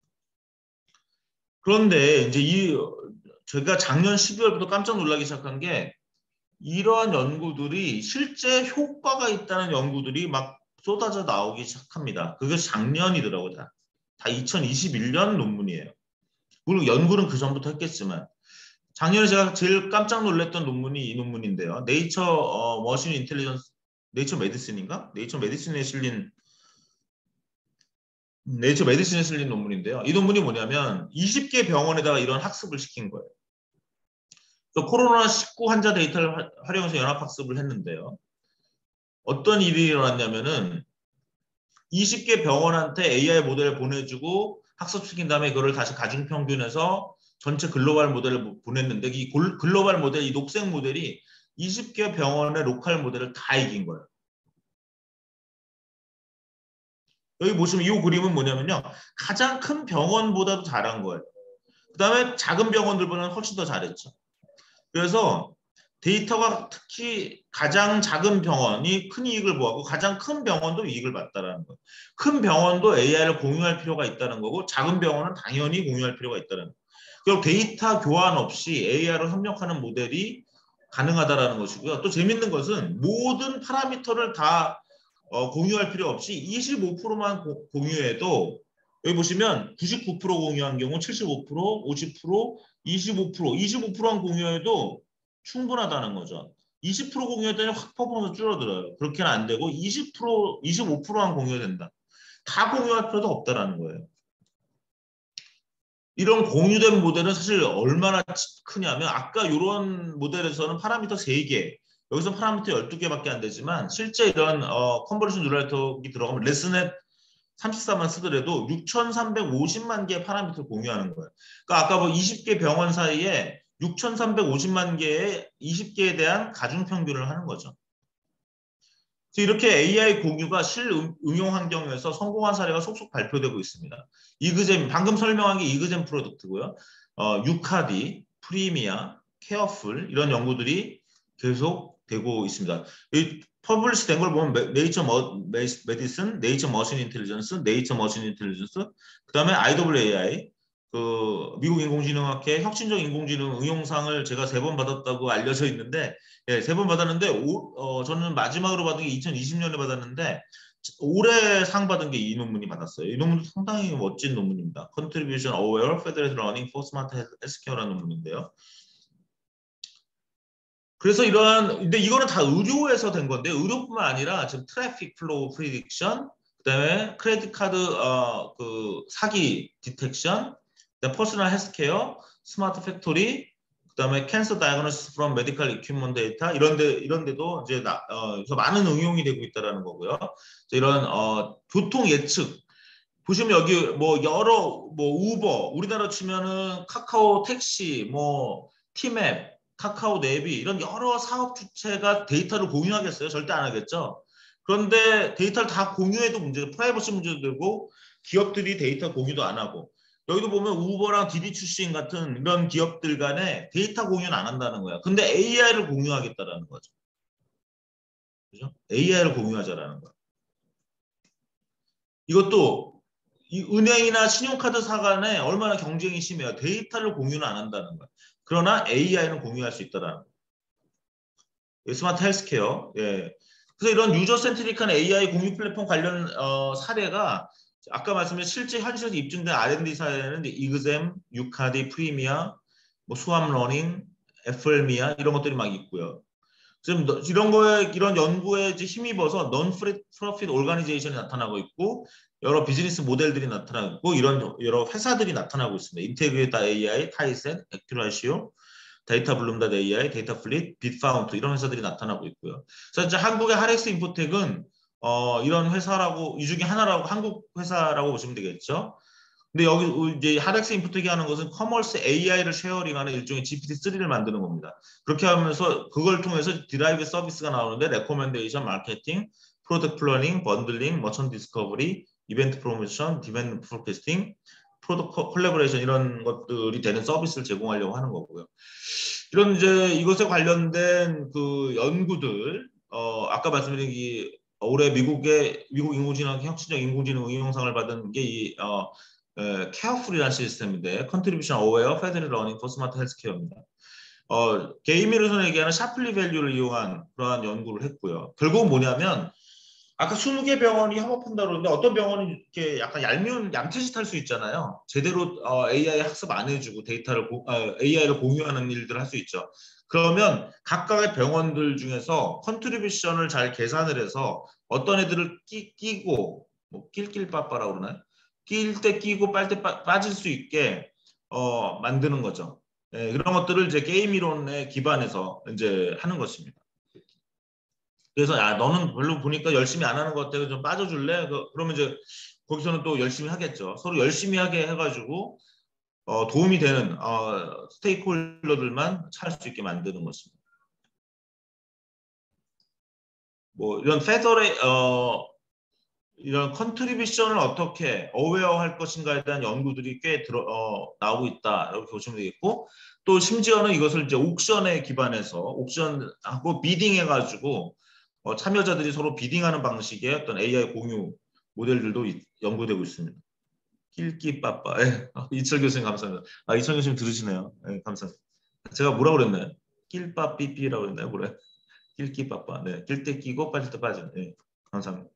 그런데 이제 이 제가 작년 십이월부터 깜짝 놀라기 시작한 게 이러한 연구들이 실제 효과가 있다는 연구들이 막 쏟아져 나오기 시작합니다. 그게 작년이더라고요. 다, 다 이천이십일 년 논문이에요. 물론 연구는 그 전부터 했겠지만 작년에 제가 제일 깜짝 놀랐던 논문이 이 논문인데요. 네이처 어, 머신 인텔리전스, 네이처 메디슨인가? 네이처 메디슨에 실린 네이처 메디슨에 실린 논문인데요. 이 논문이 뭐냐면 이십 개 병원에다가 이런 학습을 시킨 거예요. 코로나 십구 환자 데이터를 활용해서 연합학습을 했는데요. 어떤 일이 일어났냐면은 이십 개 병원한테 에이아이 모델을 보내주고 학습시킨 다음에 그거를 다시 가중평균해서 전체 글로벌 모델을 보냈는데 이 글로벌 모델, 이 녹색 모델이 이십 개 병원의 로컬 모델을 다 이긴 거예요. 여기 보시면 이 그림은 뭐냐면요. 가장 큰 병원보다도 잘한 거예요. 그 다음에 작은 병원들보다는 훨씬 더 잘했죠. 그래서 데이터가 특히 가장 작은 병원이 큰 이익을 보았고 가장 큰 병원도 이익을 봤다는 거예요. 큰 병원도 에이아이를 공유할 필요가 있다는 거고 작은 병원은 당연히 공유할 필요가 있다는 거예요. 그리고 데이터 교환 없이 에이아이로 협력하는 모델이 가능하다는 것이고요. 또 재밌는 것은 모든 파라미터를 다 어, 공유할 필요 없이 이십오 퍼센트만 고, 공유해도 여기 보시면 구십구 퍼센트 공유한 경우 칠십오 퍼센트, 오십 퍼센트, 이십오 퍼센트, 이십오 퍼센트만 공유해도 충분하다는 거죠. 이십 퍼센트 공유했더니 확 퍼포먼스 줄어들어요. 그렇게는 안 되고 이십 퍼센트, 이십오 퍼센트만 공유해야 된다. 다 공유할 필요도 없다는 거예요. 이런 공유된 모델은 사실 얼마나 크냐면 아까 이런 모델에서는 파라미터 세 개, 여기서 파라미터 열두 개밖에 안 되지만 실제 이런 어, 컨볼루션 뉴럴 네트워크가 들어가면 레슨넷 삼십사만 쓰더라도 육천삼백오십만 개의 파라미터를 공유하는 거예요. 그러니까 아까 뭐 이십 개 병원 사이에 육천삼백오십만 개의 이십 개에 대한 가중평균을 하는 거죠. 이렇게 에이아이 공유가 실응용 환경에서 성공한 사례가 속속 발표되고 있습니다. 이그잼, 방금 설명한 게 이그잼 프로덕트고요. 어, 유카디, 프리미아, 케어풀 이런 연구들이 계속 되고 있습니다. 이 퍼블리시 된 걸 보면 네이처 메디슨, 네이처 머신 인텔리전스, 네이처 머신 인텔리전스, 그 다음에 아이더블유에이아이, 그 미국 인공지능학회 혁신적 인공지능 응용상을 제가 세 번 받았다고 알려져 있는데, 예, 세 번 받았는데 오, 어, 저는 마지막으로 받은 게 이천이십 년에 받았는데 올해 상 받은 게 이 논문이 받았어요. 이 논문도 상당히 멋진 논문입니다. Contribution Aware Federated Learning for Smart Healthcare라는 논문인데요. 그래서 이러한, 근데 이거는 다 의료에서 된 건데, 의료뿐만 아니라 지금 트래픽 플로우 프리딕션, 그다음에 크레딧 카드 어, 그 사기 디텍션, 그다음에 퍼스널 헬스케어, 스마트 팩토리, 그다음에 캔서 다이그노시스 프롬 메디컬 이퀴먼트 데이터 이런 데 이런 데도 이제 나, 어, 그래서 많은 응용이 되고 있다라는 거고요. 이런 어, 교통 예측 보시면 여기 뭐 여러 뭐 우버 우리나라 치면은 카카오 택시 뭐 티맵 카카오 내비 이런 여러 사업 주체가 데이터를 공유하겠어요? 절대 안 하겠죠. 그런데 데이터를 다 공유해도 문제, 프라이버시 문제도 되고 기업들이 데이터 공유도 안 하고 여기도 보면 우버랑 디디 출신 같은 이런 기업들 간에 데이터 공유는 안 한다는 거야. 근데 에이아이를 공유하겠다라는 거죠. 그죠? 에이아이를 공유하자라는 거야. 이것도 이 은행이나 신용카드사 간에 얼마나 경쟁이 심해요. 데이터를 공유는 안 한다는 거야. 그러나 에이아이는 공유할 수 있다라는 거야. 스마트 헬스케어. 예. 그래서 이런 유저 센트릭한 에이아이 공유 플랫폼 관련 어, 사례가 아까 말씀드린 실제 현실에서 입증된 알앤디 사례는 이그잼, 유카디, 프리미아, 뭐 수암 러닝, 에플미아 이런 것들이 막 있고요. 지금 이런 거에 이런 연구에 힘입어서 non profit organization이 나타나고 있고 여러 비즈니스 모델들이 나타나고 있고 이런 여러 회사들이 나타나고 있습니다. 인테그레이터 에이아이, 타이센, 액큐라시오, 데이터 블룸닷 에이아이, 데이터 플릿, 빗파운트 이런 회사들이 나타나고 있고요. 그래서 이제 한국의 하렉스 인포텍은 어, 이런 회사라고 이 중에 하나라고 한국 회사라고 보시면 되겠죠. 근데 여기 이제 하렉스 인포텍이 하는 것은 커머스 에이아이를 쉐어링하는 일종의 지피티 쓰리를 만드는 겁니다. 그렇게 하면서 그걸 통해서 디라이브 서비스가 나오는데 레코멘데이션, 마케팅, 프로덕트 플래닝, 번들링, 머천트 디스커버리, 이벤트 프로모션, 디맨드 포캐스팅, 프로덕트 콜래보레이션 이런 것들이 되는 서비스를 제공하려고 하는 거고요. 이런 이제 이것에 관련된 그 연구들 어 아까 말씀드린 이 올해 미국의 미국 인공지능 혁신적 인공지능 응용상을 받은 게 이 어, 케어풀이라는 시스템인데 컨트리뷰션 어웨어 페더럴 러닝 포 스마트 헬스케어입니다. 어, 게이미르손 얘기하는 샤플리 밸류를 이용한 그러한 연구를 했고요. 결국은 뭐냐면 아까 스무 개 병원이 협업한다고 그러는데 어떤 병원이 이렇게 약간 얄미운 얌체짓 할 수 있잖아요. 제대로 어, 에이아이 학습 안 해주고 데이터를 고, 어, 에이아이를 공유하는 일들을 할 수 있죠. 그러면 각각의 병원들 중에서 컨트리뷰션을 잘 계산을 해서 어떤 애들을 끼, 끼고 뭐 낄낄빠빠라고 그러나요? 낄 때 끼고 빨 때 빠질 수 있게 어, 만드는 거죠. 예, 그런 것들을 이제 게임 이론에 기반해서 이제 하는 것입니다. 그래서 야 너는 별로 보니까 열심히 안 하는 것 같아 좀 빠져줄래? 그, 그러면 이제 거기서는 또 열심히 하겠죠. 서로 열심히 하게 해가지고 어, 도움이 되는 어, 스테이크홀더들만 찾을 수 있게 만드는 것입니다. 뭐 이런 페더레 어, 이런 컨트리뷰션을 어떻게 어웨어할 것인가에 대한 연구들이 꽤 들어, 어, 나오고 있다 이렇게 보시면 되겠고 또 심지어는 이것을 이제 옥션에 기반해서 옥션하고 비딩해가지고 어, 참여자들이 서로 비딩하는 방식의 어떤 에이아이 공유 모델들도 이, 연구되고 있습니다. 낄끼빠빠. 예. 이철 교수님 감사합니다. 아, 이철 교수님 들으시네요. 예, 감사합니다. 제가 뭐라고 그랬나요? 낄빠삐삐라고 했나요? 뭐래? 낄끼빠빠. 네, 낄 때 끼고 빠질 때 빠지는. 예, 감사합니다.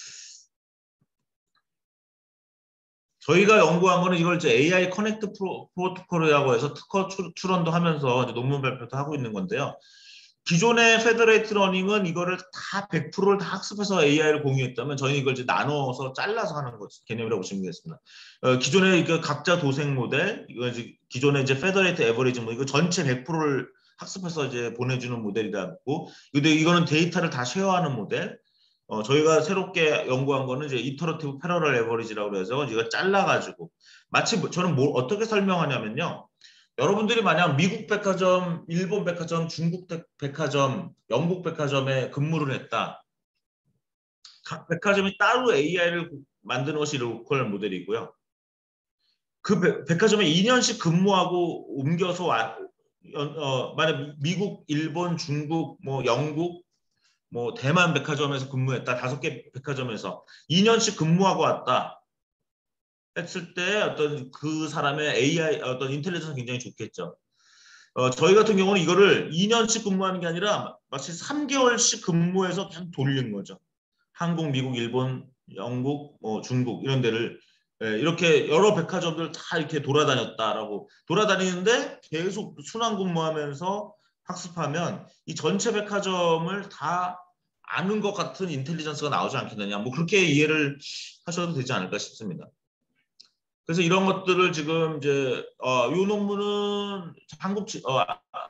저희가 연구한 거는 이걸 이제 에이아이 커넥트 프로, 프로토콜이라고 해서 특허 출원도 하면서 논문 발표도 하고 있는 건데요. 기존의 페더레이트 러닝은 이거를 다 백 퍼센트를 다 학습해서 에이아이를 공유했다면 저희는 이걸 이제 나눠서 잘라서 하는 것 개념이라고 보시면 되겠습니다. 어, 기존의 그 각자 도생 모델, 이거 이제 기존의 이제 페더레이트 에버리지 뭐 이거 전체 백 퍼센트를 학습해서 이제 보내주는 모델이라고. 근데 이거는 데이터를 다 쉐어하는 모델. 어, 저희가 새롭게 연구한 거는 이제 이터러티브 패러럴 에버리지라고 해서 이거 잘라가지고 마치 저는 뭘 어떻게 설명하냐면요. 여러분들이 만약 미국 백화점, 일본 백화점, 중국 백화점, 영국 백화점에 근무를 했다. 각 백화점이 따로 에이아이를 만드는 것이 로컬 모델이고요. 그 백화점에 이 년씩 근무하고 옮겨서 와, 어, 만약 미국, 일본, 중국, 뭐 영국, 뭐 대만 백화점에서 근무했다. 다섯 개 백화점에서 이 년씩 근무하고 왔다. 했을 때 어떤 그 사람의 에이아이 어떤 인텔리전스가 굉장히 좋겠죠. 어, 저희 같은 경우는 이거를 이 년씩 근무하는 게 아니라 마치 삼 개월씩 근무해서 계속 돌리는 거죠. 한국, 미국, 일본, 영국, 뭐 중국 이런 데를 예, 이렇게 여러 백화점들 다 이렇게 돌아다녔다라고 돌아다니는데 계속 순환 근무하면서 학습하면 이 전체 백화점을 다 아는 것 같은 인텔리전스가 나오지 않겠느냐. 뭐 그렇게 이해를 하셔도 되지 않을까 싶습니다. 그래서 이런 것들을 지금 이제 어, 이 논문은 한국 어,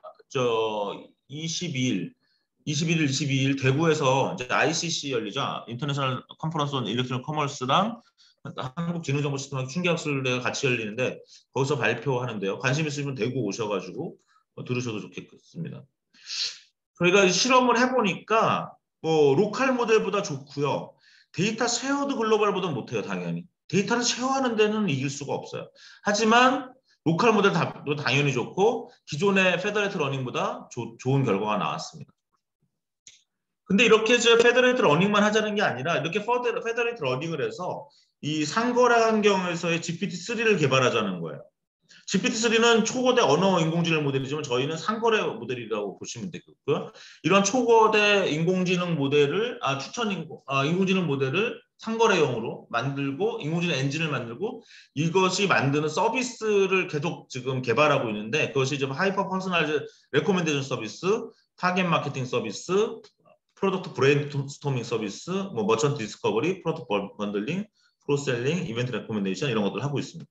저 이십이 일, 이십일 일, 이십이 일 대구에서 이제 아이씨씨 열리죠. 인터내셔널 컨퍼런스 온 일렉트로닉 커머스랑 한국진흥정보시스템학 충기학술대가 같이 열리는데 거기서 발표하는데요. 관심 있으시면 대구 오셔가지고 어, 들으셔도 좋겠습니다. 저희가 실험을 해보니까 뭐 로컬 모델보다 좋고요. 데이터 쉐어드 글로벌보다 못해요, 당연히. 데이터를 쉐어하는 데는 이길 수가 없어요. 하지만 로컬 모델도 당연히 좋고 기존의 페더레이트 러닝보다 조, 좋은 결과가 나왔습니다. 근데 이렇게 이제 페더레이트 러닝만 하자는 게 아니라 이렇게 페더레이트 러닝을 해서 이 상거래 환경에서의 지피티 쓰리를 개발하자는 거예요. 지피티 쓰리는 초거대 언어 인공지능 모델이지만 저희는 상거래 모델이라고 보시면 되겠고요. 이런 초거대 인공지능 모델을 아 추천 인공 아, 인공지능 모델을 상거래용으로 만들고 인공지능 엔진을 만들고 이것이 만드는 서비스를 계속 지금 개발하고 있는데 그것이 이제 하이퍼 퍼스널라이즈 레코멘데이션 서비스, 타겟 마케팅 서비스, 프로덕트 브레인스토밍 서비스, 뭐 머천트 디스커버리, 프로덕트 번들링, 프로셀링, 이벤트 레코멘데이션 이런 것들을 하고 있습니다.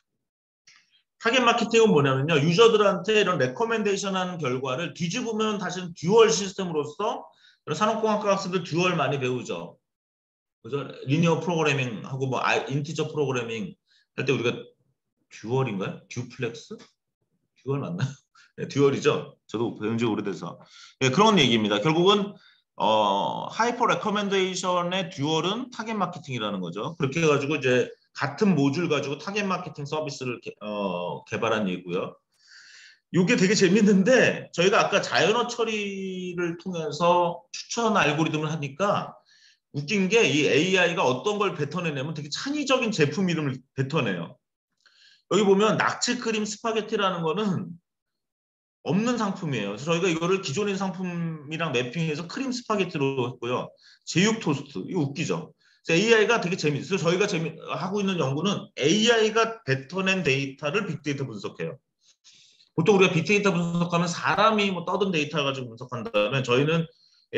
타겟 마케팅은 뭐냐면요. 유저들한테 이런 레코멘데이션 하는 결과를 뒤집으면 다시는 듀얼 시스템으로서 산업공학과 학생들 듀얼 많이 배우죠. 그죠? 리니어 프로그래밍하고 뭐 인티저 프로그래밍 할 때 우리가 듀얼인가요? 듀플렉스? 듀얼 맞나요? 네, 듀얼이죠. 저도 배운 지 오래돼서. 네, 그런 얘기입니다. 결국은 어, 하이퍼 레코멘데이션의 듀얼은 타겟 마케팅이라는 거죠. 그렇게 해가지고 이제 같은 모듈 가지고 타겟 마케팅 서비스를 개, 어, 개발한 얘기고요. 이게 되게 재밌는데 저희가 아까 자연어 처리를 통해서 추천 알고리즘을 하니까 웃긴 게 이 에이아이가 어떤 걸 뱉어내냐면 되게 창의적인 제품 이름을 뱉어내요. 여기 보면 낙지 크림 스파게티라는 거는 없는 상품이에요. 그래서 저희가 이거를 기존의 상품이랑 매핑해서 크림 스파게티로 했고요. 제육 토스트. 이거 웃기죠. 에이아이가 되게 재밌어요. 저희가 재미, 하고 있는 연구는 에이아이가 뱉어낸 데이터를 빅데이터 분석해요. 보통 우리가 빅데이터 분석하면 사람이 뭐 떠든 데이터 가지고 분석한다면 저희는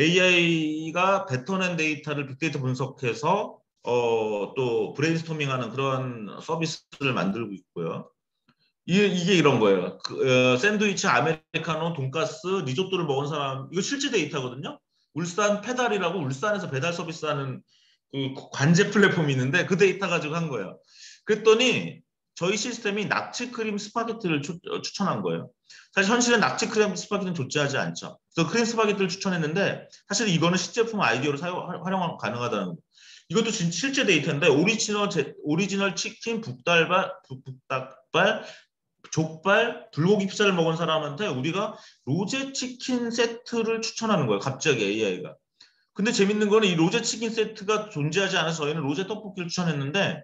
에이아이가 뱉어낸 데이터를 빅데이터 분석해서 어, 또 브레인스토밍하는 그런 서비스를 만들고 있고요. 이게, 이게 이런 거예요. 그, 어, 샌드위치, 아메리카노, 돈가스, 리조또를 먹은 사람 이거 실제 데이터거든요. 울산 페달이라고 울산에서 배달 서비스하는 그 관제 플랫폼이 있는데 그 데이터 가지고 한 거예요. 그랬더니 저희 시스템이 낙지 크림 스파게티를 추, 어, 추천한 거예요. 사실 현실은 낙지 크림 스파게티는 존재하지 않죠. 그래서 크림 스파게티를 추천했는데 사실 이거는 시제품 아이디어로 사용 활용 가능하다는 거예요. 이것도 진, 실제 데이터인데 오리지널 제, 오리지널 치킨 북달발 북, 북닭발 족발, 불고기 피자를 먹은 사람한테 우리가 로제 치킨 세트를 추천하는 거예요. 갑자기 에이아이가. 근데 재밌는 거는 이 로제 치킨 세트가 존재하지 않아서 저희는 로제 떡볶이를 추천했는데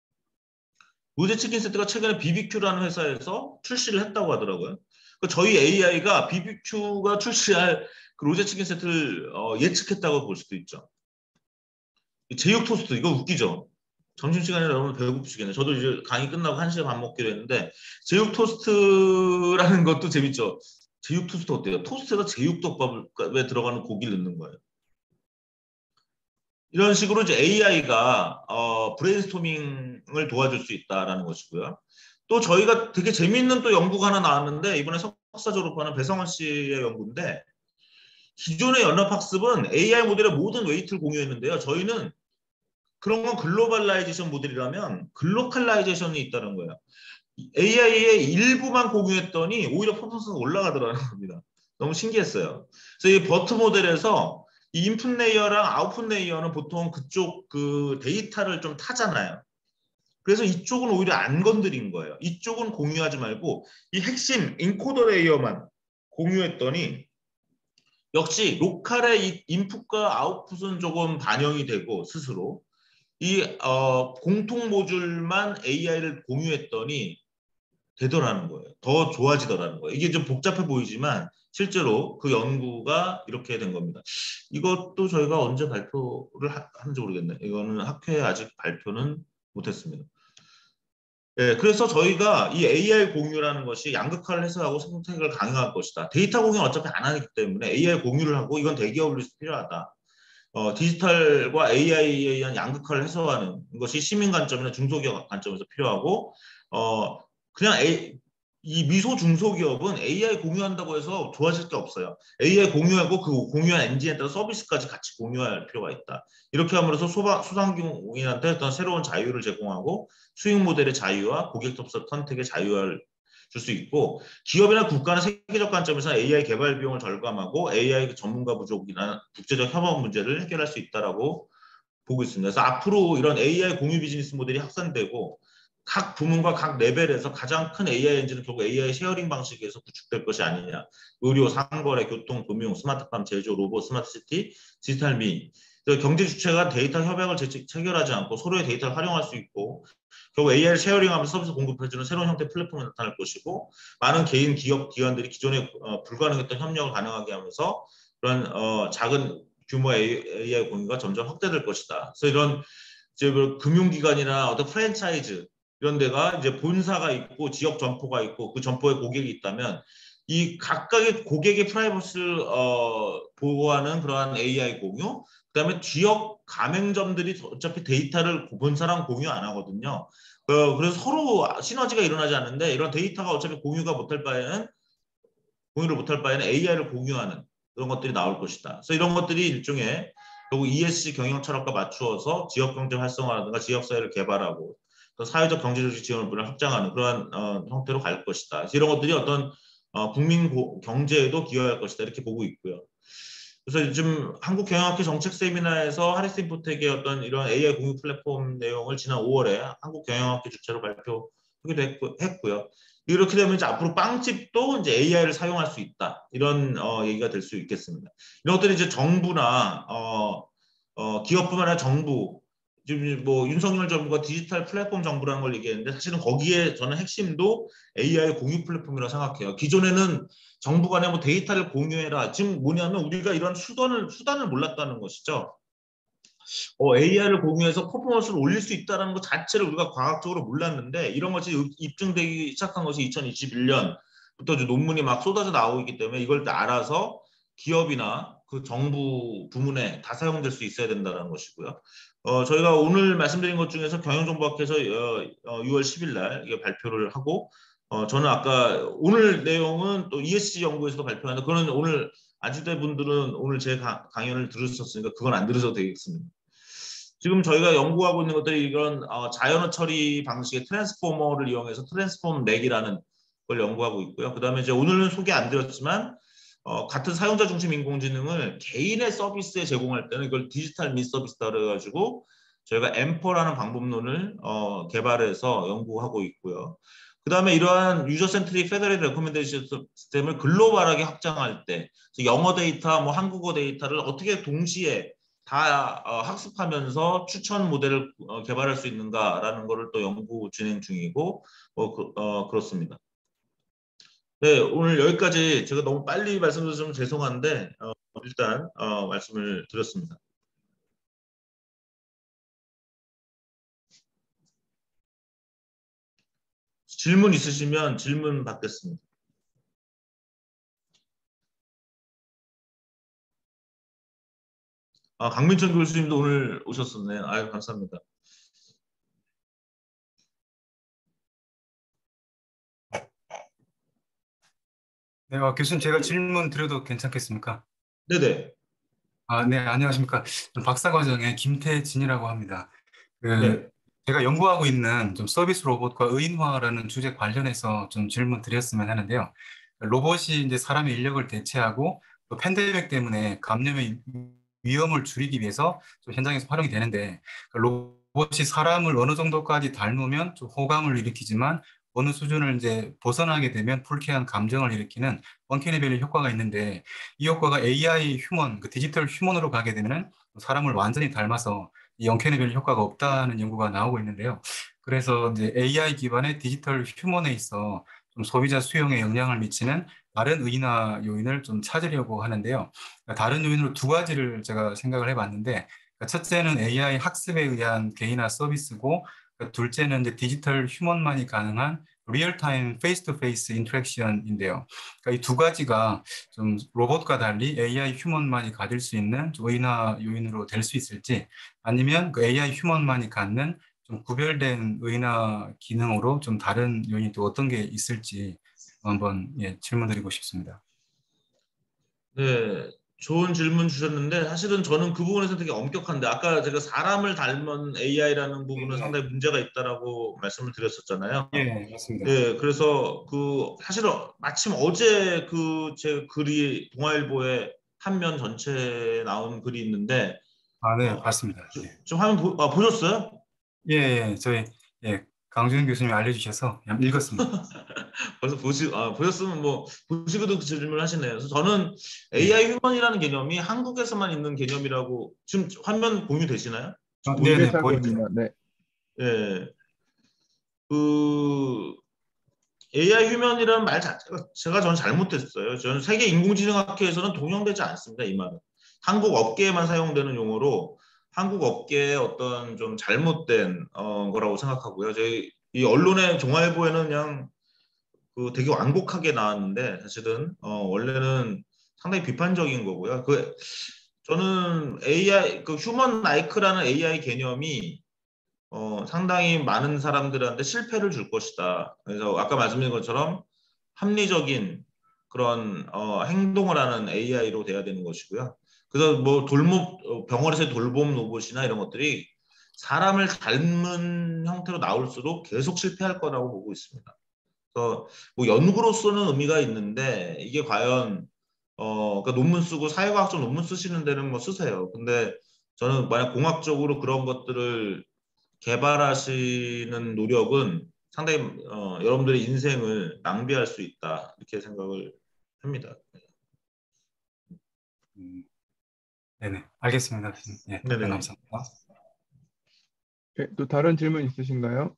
로제 치킨 세트가 최근에 비비큐라는 회사에서 출시를 했다고 하더라고요. 그러니까 저희 에이아이가 비비큐가 출시할 그 로제 치킨 세트를 어, 예측했다고 볼 수도 있죠. 제육 토스트 이거 웃기죠. 점심시간에 여러분 배고프시겠네요. 저도 이제 강의 끝나고 한 시에 밥 먹기로 했는데 제육 토스트라는 것도 재밌죠. 제육 토스트 어때요? 토스트에다 제육덮밥에 들어가는 고기를 넣는 거예요. 이런 식으로 이제 에이아이가 어, 브레인스토밍을 도와줄 수 있다라는 것이고요. 또 저희가 되게 재미있는 또 연구가 하나 나왔는데 이번에 석사 졸업하는 배성원 씨의 연구인데 기존의 연합학습은 에이아이 모델의 모든 웨이트를 공유했는데요. 저희는 그런 건 글로벌라이제이션 모델이라면 글로컬라이제이션이 있다는 거예요. 에이아이의 일부만 공유했더니 오히려 퍼포먼스가 올라가더라는 겁니다. 너무 신기했어요. 그래서 이 버트 모델에서 이 인풋 레이어랑 아웃풋 레이어는 보통 그쪽 그 데이터를 좀 타잖아요. 그래서 이쪽은 오히려 안 건드린 거예요. 이쪽은 공유하지 말고 이 핵심 인코더 레이어만 공유했더니 역시 로컬의 이 인풋과 아웃풋은 조금 반영이 되고 스스로 이 어, 공통 모듈만 에이아이를 공유했더니 되더라는 거예요. 더 좋아지더라는 거예요. 이게 좀 복잡해 보이지만 실제로 그 연구가 이렇게 된 겁니다. 이것도 저희가 언제 발표를 하, 하는지 모르겠네. 이거는 학회에 아직 발표는 못했습니다. 네, 그래서 저희가 이 에이아이 공유라는 것이 양극화를 해소하고 생태계를 강화할 것이다. 데이터 공유는 어차피 안 하기 때문에 에이아이 공유를 하고 이건 대기업을 위해서 필요하다. 어, 디지털과 에이아이에 의한 양극화를 해소하는 것이 시민 관점이나 중소기업 관점에서 필요하고 어, 그냥 A, 이 미소 중소기업은 에이아이 공유한다고 해서 좋아질 게 없어요. 에이아이 공유하고 그 공유한 엔진에 따라 서비스까지 같이 공유할 필요가 있다. 이렇게 함으로써 소바, 소상공인한테 어떤 새로운 자유를 제공하고 수익 모델의 자유와 고객 접속 선택의 자유를 줄 수 있고 기업이나 국가는 세계적 관점에서 에이아이 개발 비용을 절감하고 에이아이 전문가 부족이나 국제적 협업 문제를 해결할 수 있다라고 보고 있습니다. 그래서 앞으로 이런 에이아이 공유 비즈니스 모델이 확산되고 각 부문과 각 레벨에서 가장 큰 에이아이 엔진은 결국 에이아이 쉐어링 방식에서 구축될 것이 아니냐. 의료, 상거래, 교통, 금융, 스마트팜, 제조, 로봇, 스마트시티, 디지털 미. 경제 주체가 데이터 협약을 체결하지 않고 서로의 데이터를 활용할 수 있고 결국 에이아이를 쉐어링하면서 서비스 공급해주는 새로운 형태의 플랫폼이 나타날 것이고 많은 개인, 기업, 기관들이 기존에 어, 불가능했던 협력을 가능하게 하면서 그런 어, 작은 규모의 에이아이 공유가 점점 확대될 것이다. 그래서 이런 이제 뭐 금융기관이나 어떤 프랜차이즈 이런 데가 이제 본사가 있고 지역 점포가 있고 그 점포에 고객이 있다면 이 각각의 고객의 프라이버시를 어, 보호하는 그러한 에이아이 공유, 그다음에 지역 가맹점들이 어차피 데이터를 본사랑 공유 안 하거든요. 어, 그래서 서로 시너지가 일어나지 않는데 이런 데이터가 어차피 공유가 못할 바에는 공유를 못할 바에는 에이아이를 공유하는 그런 것들이 나올 것이다. 그래서 이런 것들이 일종의 결국 이에스지 경영 철학과 맞추어서 지역 경제 활성화라든가 지역 사회를 개발하고 또 사회적 경제적 지원을 확장하는 그러한 어, 형태로 갈 것이다. 그래서 이런 것들이 어떤 어, 국민 고, 경제에도 기여할 것이다 이렇게 보고 있고요. 그래서 요즘 한국경영학회 정책 세미나에서 하리스 인포텍의 어떤 이런 에이아이 공유 플랫폼 내용을 지난 오월에 한국경영학회 주최로 발표하기도 했고, 했고요. 이렇게 되면 이제 앞으로 빵집도 이제 에이아이를 사용할 수 있다 이런 어, 얘기가 될 수 있겠습니다. 이런 것들이 이제 정부나 어, 어, 기업뿐만 아니라 정부 지금 뭐 윤석열 정부가 디지털 플랫폼 정부라는 걸 얘기했는데 사실은 거기에 저는 핵심도 에이아이 공유 플랫폼이라고 생각해요. 기존에는 정부 간에 뭐 데이터를 공유해라. 지금 뭐냐면 우리가 이런 수단을 수단을 몰랐다는 것이죠. 어, 에이아이를 공유해서 퍼포먼스를 올릴 수 있다는 것 자체를 우리가 과학적으로 몰랐는데 이런 것이 입증되기 시작한 것이 이천이십일 년부터 논문이 막 쏟아져 나오고 있기 때문에 이걸 알아서 기업이나 그 정부 부문에 다 사용될 수 있어야 된다는 것이고요. 어, 저희가 오늘 말씀드린 것 중에서 경영정보학회에서 어, 어, 유월 십일 날 이게 발표를 하고 어, 저는 아까 오늘 내용은 또 이에스지 연구에서도 발표하는데 그거는 오늘 아주대 분들은 오늘 제 강, 강연을 들으셨으니까 그건 안 들으셔도 되겠습니다. 지금 저희가 연구하고 있는 것들이 이런 어, 자연어 처리 방식의 트랜스포머를 이용해서 트랜스폼 렉이라는 걸 연구하고 있고요. 그 다음에 이제 오늘은 소개 안 드렸지만 어, 같은 사용자 중심 인공지능을 개인의 서비스에 제공할 때는 이걸 디지털 민 서비스다 그래가지고 저희가 엠퍼라는 방법론을 어, 개발해서 연구하고 있고요. 그 다음에 이러한 유저 센트릭 페더럴 레코멘데이션 시스템을 글로벌하게 확장할 때 영어 데이터, 뭐 한국어 데이터를 어떻게 동시에 다 어, 학습하면서 추천 모델을 어, 개발할 수 있는가라는 것을 또 연구 진행 중이고 어, 그, 어, 그렇습니다. 네, 오늘 여기까지 제가 너무 빨리 말씀드려서 죄송한데 어, 일단 어, 말씀을 드렸습니다. 질문 있으시면 질문 받겠습니다. 아, 강민철 교수님도 오늘 오셨었네요. 아유, 감사합니다. 네, 어, 교수님 제가 질문 드려도 괜찮겠습니까? 네네. 아, 네, 안녕하십니까. 저는 박사과정의 김태진이라고 합니다. 네. 그, 제가 연구하고 있는 좀 서비스 로봇과 의인화라는 주제 관련해서 좀 질문 드렸으면 하는데요. 로봇이 이제 사람의 인력을 대체하고 또 팬데믹 때문에 감염의 위험을 줄이기 위해서 좀 현장에서 활용이 되는데 그 로봇이 사람을 어느 정도까지 닮으면 좀 호감을 일으키지만 어느 수준을 이제 벗어나게 되면 불쾌한 감정을 일으키는 언캐니 밸리 효과가 있는데 이 효과가 에이아이 휴먼, 그 디지털 휴먼으로 가게 되면은 사람을 완전히 닮아서 영케네별 효과가 없다는 연구가 나오고 있는데요. 그래서 이제 에이아이 기반의 디지털 휴먼에 있어 좀 소비자 수용에 영향을 미치는 다른 의인화 요인을 좀 찾으려고 하는데요. 그러니까 다른 요인으로 두 가지를 제가 생각을 해봤는데, 그러니까 첫째는 에이아이 학습에 의한 개인화 서비스고, 그러니까 둘째는 이제 디지털 휴먼만이 가능한 리얼타임 페이스 투 페이스 인터랙션인데요. 그러니까 이 두 가지가 좀 로봇과 달리 에이아이 휴먼만이 가질 수 있는 의인화 요인으로 될 수 있을지, 아니면 그 에이아이 휴먼만이 갖는 좀 구별된 의인화 기능으로 좀 다른 요인이 또 어떤 게 있을지 한번 예, 질문드리고 싶습니다. 네, 좋은 질문 주셨는데 사실은 저는 그 부분에서 되게 엄격한데 아까 제가 사람을 닮은 에이아이라는 부분은 네, 상당히 문제가 있다라고 말씀을 드렸었잖아요. 예, 맞습니다. 네, 그래서 그 사실은 마침 어제 그 제 글이 동아일보에 한 면 전체에 나온 글이 있는데 아, 네, 어, 봤습니다. 지- 예, 지금 화면 보, 아, 보셨어요? 예, 예, 저희 예, 강주현 교수님이 알려주셔서 그냥 읽었습니다. 벌써 보시, 아, 보셨으면 뭐 보시고도 그 질문을 하시네요. 그래서 저는 예, 에이아이 휴먼이라는 개념이 한국에서만 있는 개념이라고 지금 화면 공유되시나요? 아, 지금 네, 네, 보이세요? 네, 잘 보입니다. 보입니다. 네. 예. 그 에이아이 휴먼이라는 말 자체가 제가 저는 잘못됐어요. 저는 세계 인공지능학회에서는 동용되지 않습니다. 이 말은 한국 업계에만 사용되는 용어로 한국 업계의 어떤 좀 잘못된 어, 거라고 생각하고요. 저희 이 언론의 종합보에는 그냥 그 되게 완곡하게 나왔는데 사실은 어, 원래는 상당히 비판적인 거고요. 그 저는 에이아이 그 휴먼 라이크라는 에이아이 개념이 어, 상당히 많은 사람들한테 실패를 줄 것이다. 그래서 아까 말씀드린 것처럼 합리적인 그런 어, 행동을 하는 에이아이로 돼야 되는 것이고요. 그래서 뭐 돌봄 어, 병원에서의 돌봄 로봇이나 이런 것들이 사람을 닮은 형태로 나올수록 계속 실패할 거라고 보고 있습니다. 그래서 뭐 연구로서는 의미가 있는데 이게 과연 어, 그러니까 논문 쓰고 사회과학적 논문 쓰시는 데는 뭐 쓰세요. 근데 저는 만약 공학적으로 그런 것들을 개발하시는 노력은 상당히 어, 여러분들의 인생을 낭비할 수 있다 이렇게 생각을 합니다. 음, 네네, 알겠습니다. 교수님. 예, 답변 네네. 감사합니다. 네, 또 다른 질문 있으신가요?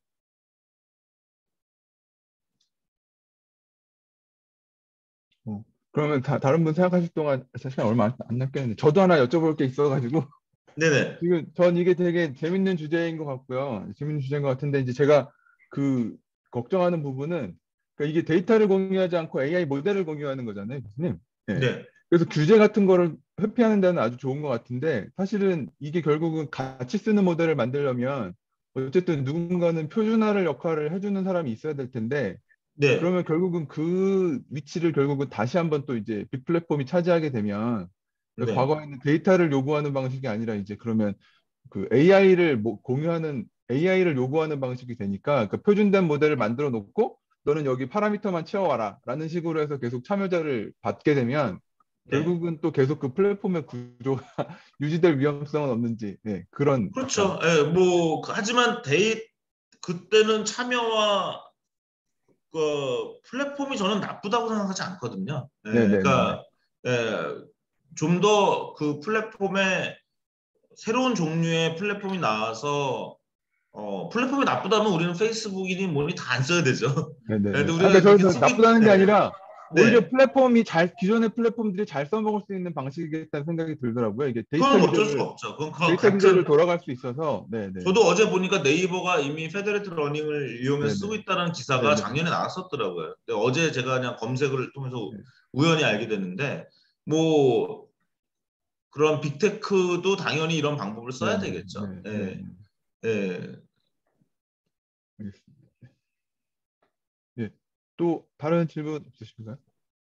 어, 그러면 다, 다른 분 생각하실 동안 시간 얼마 안, 안 남겠는데 저도 하나 여쭤볼 게 있어가지고 네네. 지금 전 이게 되게 재밌는 주제인 것 같고요. 재밌는 주제인 것 같은데 이제 제가 그 걱정하는 부분은 그러니까 이게 데이터를 공유하지 않고 에이아이 모델을 공유하는 거잖아요, 교수님. 예. 네. 그래서 규제 같은 거를 회피하는 데는 아주 좋은 것 같은데 사실은 이게 결국은 같이 쓰는 모델을 만들려면 어쨌든 누군가는 표준화를 역할을 해주는 사람이 있어야 될 텐데 네. 그러면 결국은 그 위치를 결국은 다시 한번 또 이제 빅 플랫폼이 차지하게 되면 네. 과거에는 데이터를 요구하는 방식이 아니라 이제 그러면 그 에이아이를 공유하는 에이아이를 요구하는 방식이 되니까 그 표준된 모델을 만들어 놓고 너는 여기 파라미터만 채워와라 라는 식으로 해서 계속 참여자를 받게 되면 네. 결국은 또 계속 그 플랫폼의 구조가 유지될 위험성은 없는지 네, 그런 약간 그렇죠. 예, 뭐 하지만 데이 그때는 참여와 그 플랫폼이 저는 나쁘다고 생각하지 않거든요. 예, 네네네네 그러니까 예, 좀 더 그 플랫폼에 새로운 종류의 플랫폼이 나와서 어, 플랫폼이 나쁘다면 우리는 페이스북이니 뭐니 다 안 써야 되죠. 예, 네네네. 근데 아, 우리가 그러니까 그렇게 저는 쓰고 있, 나쁘다는 게 네. 아니라 오히려 네. 플랫폼이 잘 기존의 플랫폼들이 잘 써먹을 수 있는 방식이겠다는 생각이 들더라고요. 이게 데이터 그건 어쩔 수가 기저를 없죠. 그건 그 데이터 같은 기저를 돌아갈 수 있어서 네네 저도 어제 보니까 네이버가 이미 페더레트 러닝을 이용해서 쓰고 네네 있다는 기사가 네네 작년에 나왔었더라고요. 근데 어제 제가 그냥 검색을 통해서 네, 우연히 알게 됐는데 뭐 그런 빅테크도 당연히 이런 방법을 써야 네네 되겠죠. 네, 네, 예, 네. 예. 알겠습니다. 예. 또 다른 질문 있으신가요?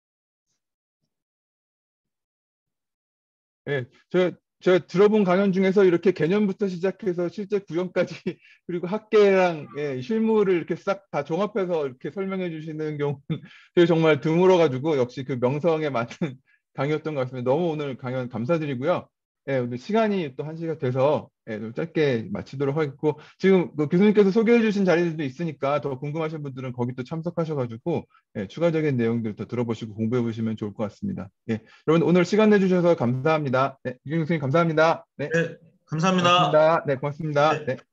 예, 제가, 제가 들어본 강연 중에서 이렇게 개념부터 시작해서 실제 구현까지 그리고 학계랑 예, 실무를 이렇게 싹 다 종합해서 이렇게 설명해 주시는 경우는 되게 정말 드물어가지고 역시 그 명성에 맞는 강의였던 것 같습니다. 너무 오늘 강연 감사드리고요. 예, 오늘 시간이 또 한 시가 돼서 예, 좀 짧게 마치도록 하겠고 지금 그 교수님께서 소개해 주신 자리들도 있으니까 더 궁금하신 분들은 거기 또 참석하셔가지고 예, 추가적인 내용들 더 들어보시고 공부해 보시면 좋을 것 같습니다. 예. 여러분 오늘 시간 내주셔서 감사합니다. 네, 유경 교수님 감사합니다. 네. 네. 감사합니다. 고맙습니다. 네, 고맙습니다. 네. 네.